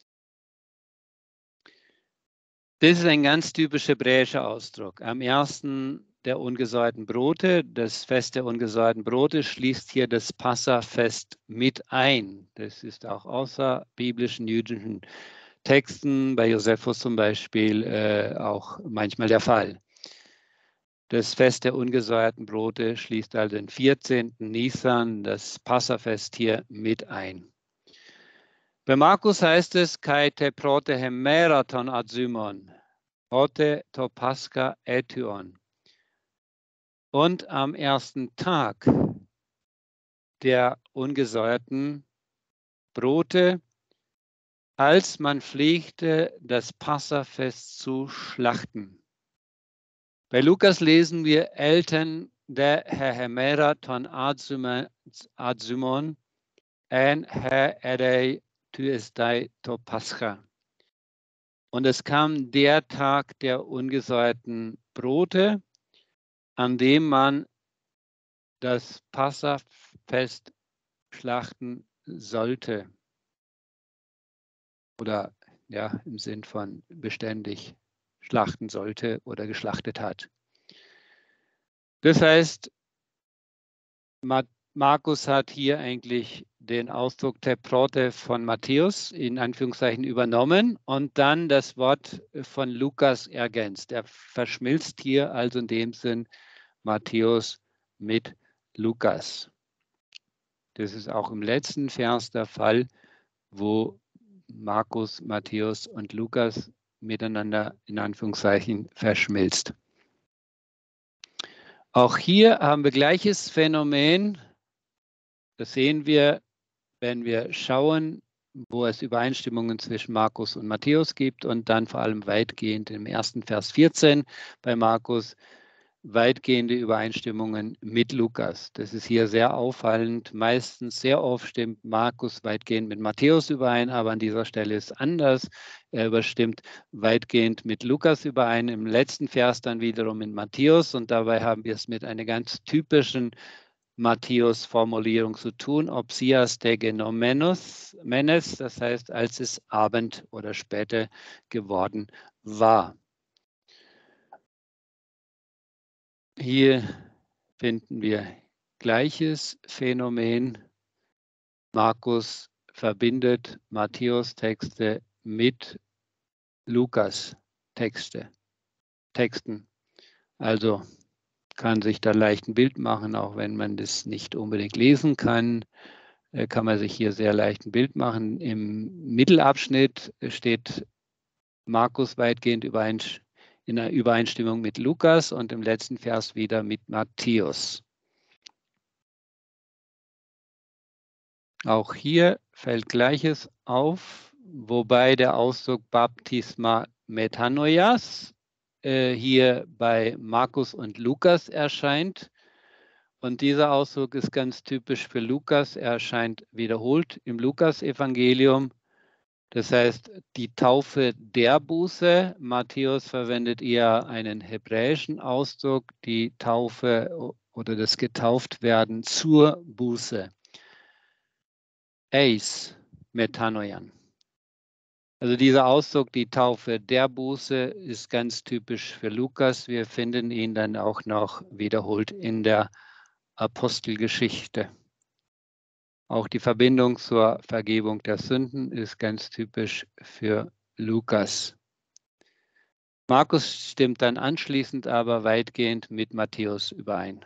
Das ist ein ganz typischer hebräischer Ausdruck. Am ersten der ungesäuerten Brote, das Fest der ungesäuerten Brote schließt hier das Passafest mit ein. Das ist auch außer biblischen jüdischen Texten, bei Josephus zum Beispiel, äh, auch manchmal der Fall. Das Fest der ungesäuerten Brote schließt also den vierzehnten Nisan, das Passafest, hier mit ein. Bei Markus heißt es, Kai te prote hemeraton ad Simon, prote to Pascha ethion. Und am ersten Tag der ungesäuerten Brote, als man pflegte, das Passafest zu schlachten. Bei Lukas lesen wir Eltern der Hemera ton ad Simon en he erei tuesdai to Pascha. Und es kam der Tag der ungesäuerten Brote, an dem man das Passafest schlachten sollte. Oder ja, im Sinn von beständig schlachten sollte oder geschlachtet hat. Das heißt, Markus hat hier eigentlich den Ausdruck Teprote von Matthäus in Anführungszeichen übernommen und dann das Wort von Lukas ergänzt. Er verschmilzt hier also in dem Sinn Matthäus mit Lukas. Das ist auch im letzten Vers der Fall, wo Markus, Matthäus und Lukas miteinander in Anführungszeichen verschmilzt. Auch hier haben wir gleiches Phänomen. Das sehen wir, wenn wir schauen, wo es Übereinstimmungen zwischen Markus und Matthäus gibt und dann vor allem weitgehend im ersten Vers vierzehn bei Markus weitgehende Übereinstimmungen mit Lukas. Das ist hier sehr auffallend. Meistens, sehr oft stimmt Markus weitgehend mit Matthäus überein, aber an dieser Stelle ist es anders. Er überstimmt weitgehend mit Lukas überein, im letzten Vers dann wiederum mit Matthäus, und dabei haben wir es mit einer ganz typischen Matthäus-Formulierung zu tun, obsias te genomenos menes, das heißt, als es Abend oder später geworden war. Hier finden wir gleiches Phänomen. Markus verbindet Matthäus-Texte mit Lukas-Texte, Texten. Also kann sich da leicht ein Bild machen, auch wenn man das nicht unbedingt lesen kann, kann man sich hier sehr leicht ein Bild machen. Im Mittelabschnitt steht Markus weitgehend überein, in einer Übereinstimmung mit Lukas und im letzten Vers wieder mit Matthäus. Auch hier fällt Gleiches auf, wobei der Ausdruck Baptisma Metanoias äh, hier bei Markus und Lukas erscheint. Und dieser Ausdruck ist ganz typisch für Lukas. Er erscheint wiederholt im Lukas-Evangelium. Das heißt, die Taufe der Buße. Matthäus verwendet eher einen hebräischen Ausdruck, die Taufe oder das Getauftwerden zur Buße. Eis Metanoian. Also dieser Ausdruck, die Taufe der Buße, ist ganz typisch für Lukas. Wir finden ihn dann auch noch wiederholt in der Apostelgeschichte. Auch die Verbindung zur Vergebung der Sünden ist ganz typisch für Lukas. Markus stimmt dann anschließend aber weitgehend mit Matthäus überein.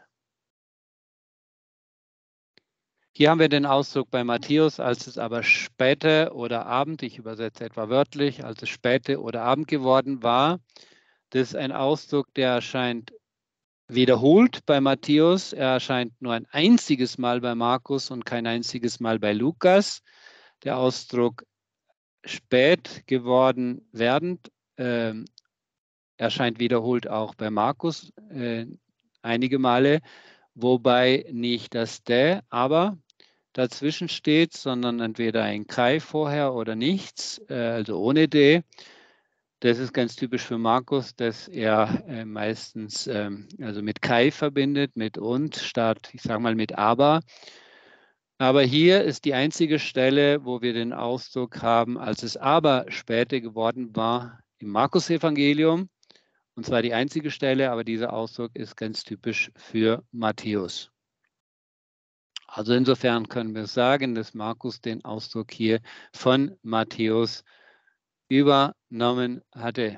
Hier haben wir den Ausdruck bei Matthäus, als es aber späte oder Abend, ich übersetze etwa wörtlich, als es späte oder Abend geworden war. Das ist ein Ausdruck, der erscheint wiederholt bei Matthäus. Er erscheint nur ein einziges Mal bei Markus und kein einziges Mal bei Lukas. Der Ausdruck spät geworden werdend äh, erscheint wiederholt auch bei Markus äh, einige Male, wobei nicht das de, aber dazwischen steht, sondern entweder ein Kai vorher oder nichts, äh, also ohne de. Das ist ganz typisch für Markus, dass er äh, meistens ähm, also mit Kai verbindet, mit und, statt, ich sage mal, mit aber. Aber hier ist die einzige Stelle, wo wir den Ausdruck haben, als es aber später geworden war, im Markus-Evangelium. Und zwar die einzige Stelle, aber dieser Ausdruck ist ganz typisch für Matthäus. Also insofern können wir sagen, dass Markus den Ausdruck hier von Matthäus übernommen hatte.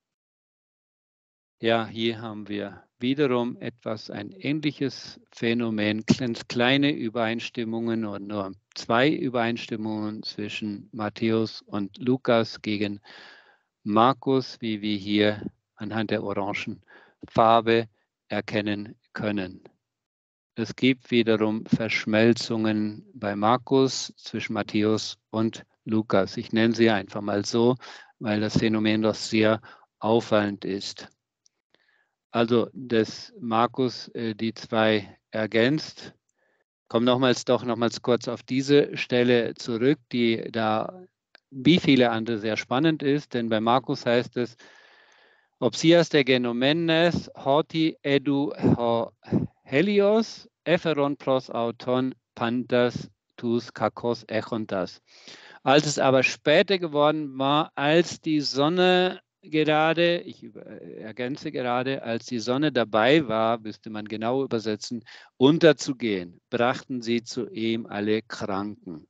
Ja, hier haben wir wiederum etwas, ein ähnliches Phänomen, ganz kleine Übereinstimmungen und nur zwei Übereinstimmungen zwischen Matthäus und Lukas gegen Markus, wie wir hier anhand der orangen Farbe erkennen können. Es gibt wiederum Verschmelzungen bei Markus zwischen Matthäus und Lukas. Ich nenne sie einfach mal so, weil das Phänomen doch sehr auffallend ist. Also, dass Markus äh, die zwei ergänzt. Komm nochmals doch nochmals kurz auf diese Stelle zurück, die da wie viele andere sehr spannend ist, denn bei Markus heißt es, Opsias de genomenes hoti edu ho helios eferon pros auton pantas tus kakos echontas. Als es aber später geworden war, als die Sonne gerade, ich ergänze gerade, als die Sonne dabei war, müsste man genau übersetzen, unterzugehen, brachten sie zu ihm alle Kranken.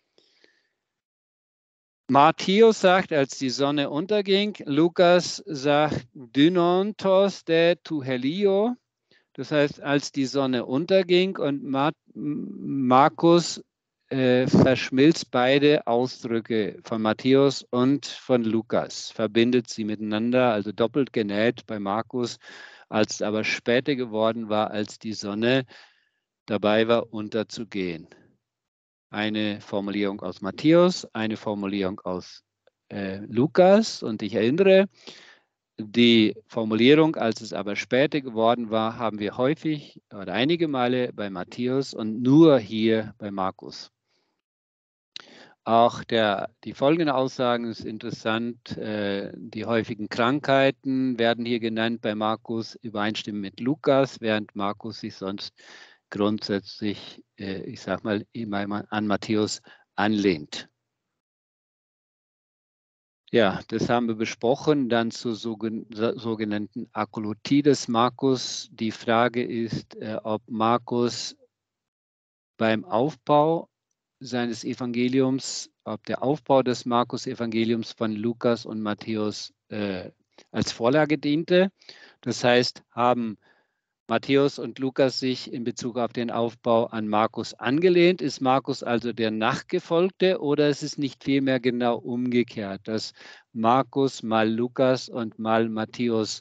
Matthäus sagt, als die Sonne unterging, Lukas sagt, dynontos de tu helio, das heißt, als die Sonne unterging, und Markus äh, verschmilzt beide Ausdrücke von Matthäus und von Lukas, verbindet sie miteinander, also doppelt genäht bei Markus, als es aber später geworden war, als die Sonne dabei war, unterzugehen. Eine Formulierung aus Matthäus, eine Formulierung aus äh, Lukas. Und ich erinnere, Die Formulierung, als es aber später geworden war, haben wir häufig oder einige Male bei Matthäus und nur hier bei Markus. Auch der, die folgenden Aussagen ist interessant. Äh, die häufigen Krankheiten werden hier genannt bei Markus, übereinstimmen mit Lukas, während Markus sich sonst grundsätzlich, äh, ich sag mal, immer an Matthäus anlehnt. Ja, das haben wir besprochen. Dann zur sogenannten Akolutie des Markus. Die Frage ist, äh, ob Markus beim Aufbau seines Evangeliums, ob der Aufbau des Markus-Evangeliums von Lukas und Matthäus äh, als Vorlage diente. Das heißt, haben Matthäus und Lukas sich in Bezug auf den Aufbau an Markus angelehnt? Ist Markus also der Nachgefolgte oder ist es nicht vielmehr genau umgekehrt, dass Markus mal Lukas und mal Matthäus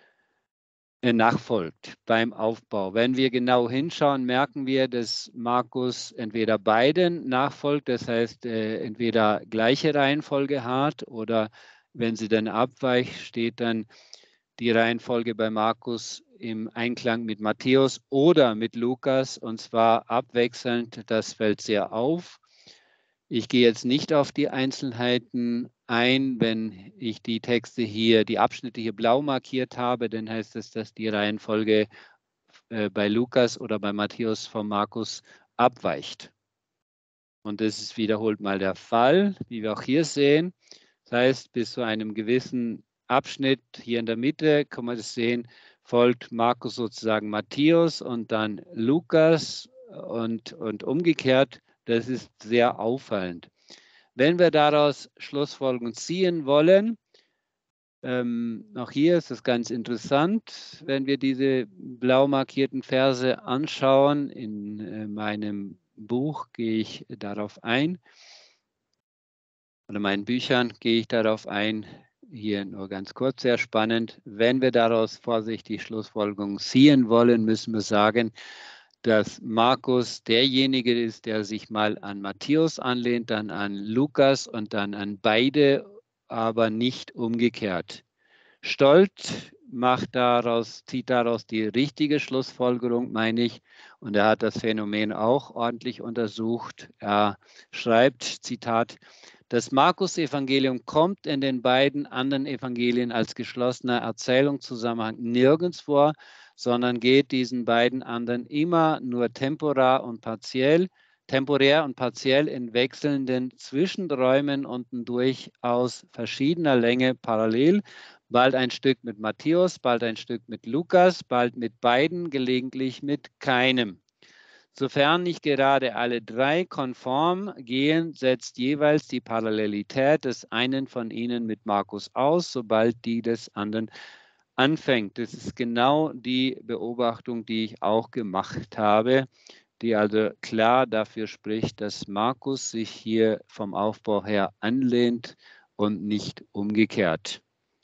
nachfolgt beim Aufbau? Wenn wir genau hinschauen, merken wir, dass Markus entweder beiden nachfolgt, das heißt äh, entweder gleiche Reihenfolge hat oder wenn sie dann abweicht, steht dann die Reihenfolge bei Markus im Einklang mit Matthäus oder mit Lukas und zwar abwechselnd. Das fällt sehr auf. Ich gehe jetzt nicht auf die Einzelheiten ein. Wenn ich die Texte hier, die Abschnitte hier blau markiert habe, dann heißt es, dass die Reihenfolge äh, bei Lukas oder bei Matthäus von Markus abweicht. Und das ist wiederholt mal der Fall, wie wir auch hier sehen. Das heißt, bis zu einem gewissen Abschnitt hier in der Mitte, kann man das sehen, folgt Markus sozusagen Matthäus und dann Lukas und, und umgekehrt. Das ist sehr auffallend. Wenn wir daraus Schlussfolgerungen ziehen wollen, ähm, auch hier ist es ganz interessant, wenn wir diese blau markierten Verse anschauen. In äh, meinem Buch gehe ich darauf ein, oder meinen Büchern gehe ich darauf ein. Hier nur ganz kurz, sehr spannend. Wenn wir daraus vorsichtig Schlussfolgerungen ziehen wollen, müssen wir sagen, dass Markus derjenige ist, der sich mal an Matthäus anlehnt, dann an Lukas und dann an beide, aber nicht umgekehrt. Stolt macht daraus, zieht daraus die richtige Schlussfolgerung, meine ich, und er hat das Phänomen auch ordentlich untersucht. Er schreibt, Zitat, das Markus-Evangelium kommt in den beiden anderen Evangelien als geschlossener Erzählungszusammenhang nirgends vor, sondern geht diesen beiden anderen immer nur temporär und partiell, temporär und partiell in wechselnden Zwischenräumen und durchaus verschiedener Länge parallel, bald ein Stück mit Matthäus, bald ein Stück mit Lukas, bald mit beiden, gelegentlich mit keinem. Sofern nicht gerade alle drei konform gehen, setzt jeweils die Parallelität des einen von ihnen mit Markus aus, sobald die des anderen anfängt. Das ist genau die Beobachtung, die ich auch gemacht habe, die also klar dafür spricht, dass Markus sich hier vom Aufbau her anlehnt und nicht umgekehrt.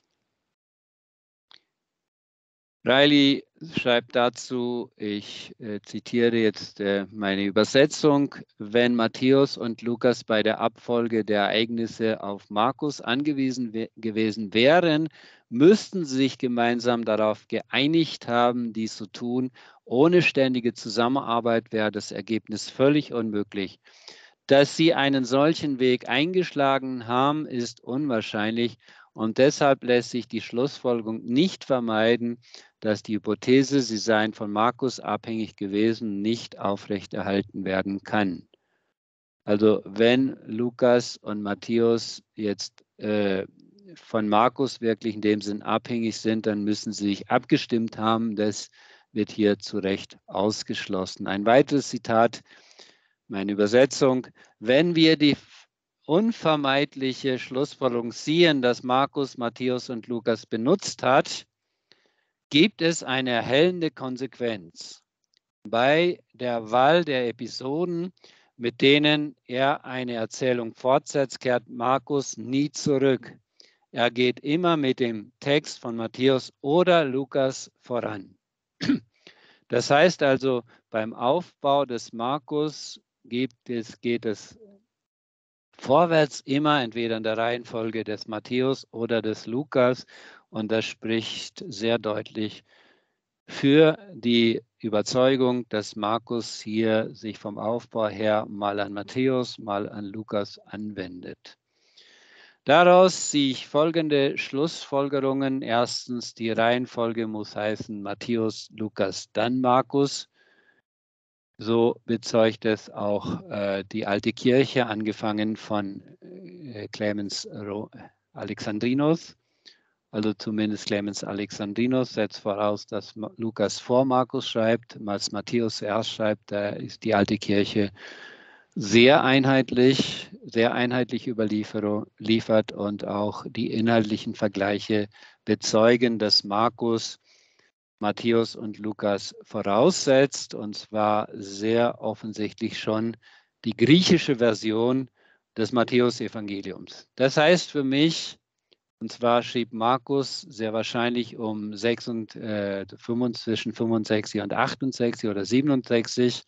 Riley schreibt dazu, ich äh, zitiere jetzt äh, meine Übersetzung, wenn Matthäus und Lukas bei der Abfolge der Ereignisse auf Markus angewiesen gewesen wären, müssten sie sich gemeinsam darauf geeinigt haben, dies zu tun. Ohne ständige Zusammenarbeit wäre das Ergebnis völlig unmöglich. Dass sie einen solchen Weg eingeschlagen haben, ist unwahrscheinlich und deshalb lässt sich die Schlussfolgerung nicht vermeiden, dass die Hypothese, sie seien von Markus abhängig gewesen, nicht aufrechterhalten werden kann. Also wenn Lukas und Matthäus jetzt äh, von Markus wirklich in dem Sinn abhängig sind, dann müssen sie sich abgestimmt haben. Das wird hier zu Recht ausgeschlossen. Ein weiteres Zitat, meine Übersetzung. Wenn wir die unvermeidliche Schlussfolgerung ziehen, dass Markus, Matthäus und Lukas benutzt hat, gibt es eine erhellende Konsequenz. Bei der Wahl der Episoden, mit denen er eine Erzählung fortsetzt, kehrt Markus nie zurück. Er geht immer mit dem Text von Matthäus oder Lukas voran. Das heißt also, beim Aufbau des Markus gibt es, geht es vorwärts immer entweder in der Reihenfolge des Matthäus oder des Lukas. Und das spricht sehr deutlich für die Überzeugung, dass Markus hier sich vom Aufbau her mal an Matthäus, mal an Lukas anwendet. Daraus ziehe ich folgende Schlussfolgerungen. Erstens, die Reihenfolge muss heißen Matthäus, Lukas, dann Markus. So bezeugt es auch äh, die alte Kirche, angefangen von äh, Clemens Alexandrinus. Also zumindest Clemens Alexandrinus setzt voraus, dass Lukas vor Markus schreibt, als Matthäus zuerst schreibt. Da ist die alte Kirche sehr einheitlich, sehr einheitlich überliefert und auch die inhaltlichen Vergleiche bezeugen, dass Markus Matthäus und Lukas voraussetzt, und zwar sehr offensichtlich schon die griechische Version des Matthäus-Evangeliums. Das heißt für mich, und zwar schrieb Markus sehr wahrscheinlich um sechs und, äh, zwischen fünfundsechzig und achtundsechzig oder siebenundsechzig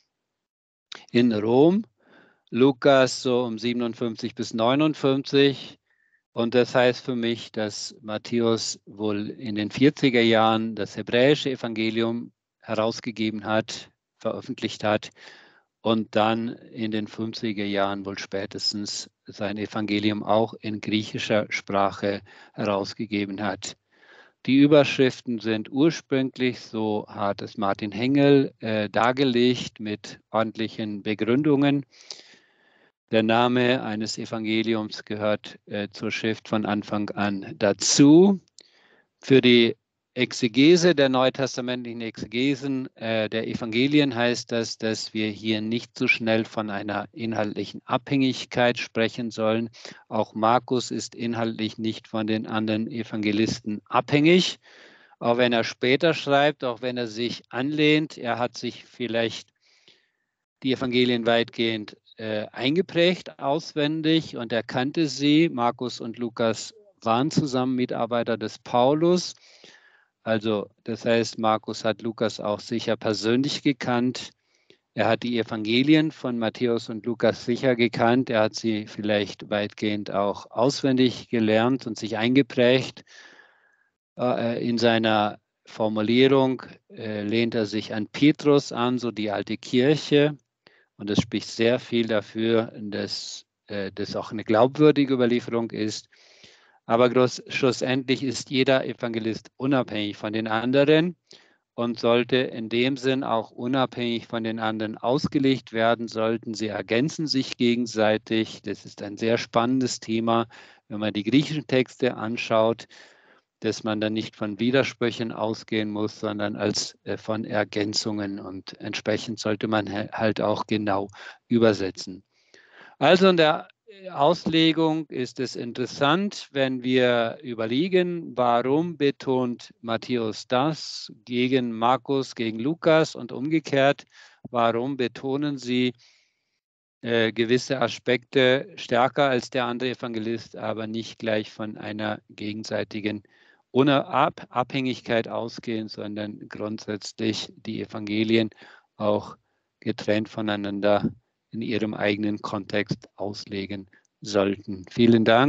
in Rom, Lukas so um siebenundfünfzig bis neunundfünfzig. Und das heißt für mich, dass Matthäus wohl in den vierziger Jahren das hebräische Evangelium herausgegeben hat, veröffentlicht hat und dann in den fünfziger Jahren wohl spätestens sein Evangelium auch in griechischer Sprache herausgegeben hat. Die Überschriften sind ursprünglich, so hat es Martin Hengel äh, dargelegt, mit ordentlichen Begründungen. Der Name eines Evangeliums gehört äh, zur Schrift von Anfang an dazu. Für die Exegese der neutestamentlichen Exegesen äh, der Evangelien heißt das, dass wir hier nicht so schnell von einer inhaltlichen Abhängigkeit sprechen sollen. Auch Markus ist inhaltlich nicht von den anderen Evangelisten abhängig, auch wenn er später schreibt, auch wenn er sich anlehnt. Er hat sich vielleicht die Evangelien weitgehend äh, eingeprägt, auswendig, und er kannte sie. Markus und Lukas waren zusammen Mitarbeiter des Paulus. Also das heißt, Markus hat Lukas auch sicher persönlich gekannt. Er hat die Evangelien von Matthäus und Lukas sicher gekannt. Er hat sie vielleicht weitgehend auch auswendig gelernt und sich eingeprägt. Äh, in seiner Formulierung äh, lehnt er sich an Petrus an, so die alte Kirche. Und es spricht sehr viel dafür, dass äh, das auch eine glaubwürdige Überlieferung ist. Aber groß, schlussendlich ist jeder Evangelist unabhängig von den anderen und sollte in dem Sinn auch unabhängig von den anderen ausgelegt werden, sollten sie ergänzen sich gegenseitig. Das ist ein sehr spannendes Thema, wenn man die griechischen Texte anschaut, dass man dann nicht von Widersprüchen ausgehen muss, sondern als äh, von Ergänzungen, und entsprechend sollte man halt auch genau übersetzen. Also in der Auslegung ist es interessant, wenn wir überlegen, warum betont Matthäus das gegen Markus, gegen Lukas und umgekehrt, warum betonen sie äh, gewisse Aspekte stärker als der andere Evangelist, aber nicht gleich von einer gegenseitigen Unabhängigkeit ausgehen, sondern grundsätzlich die Evangelien auch getrennt voneinander in ihrem eigenen Kontext auslegen sollten. Vielen Dank.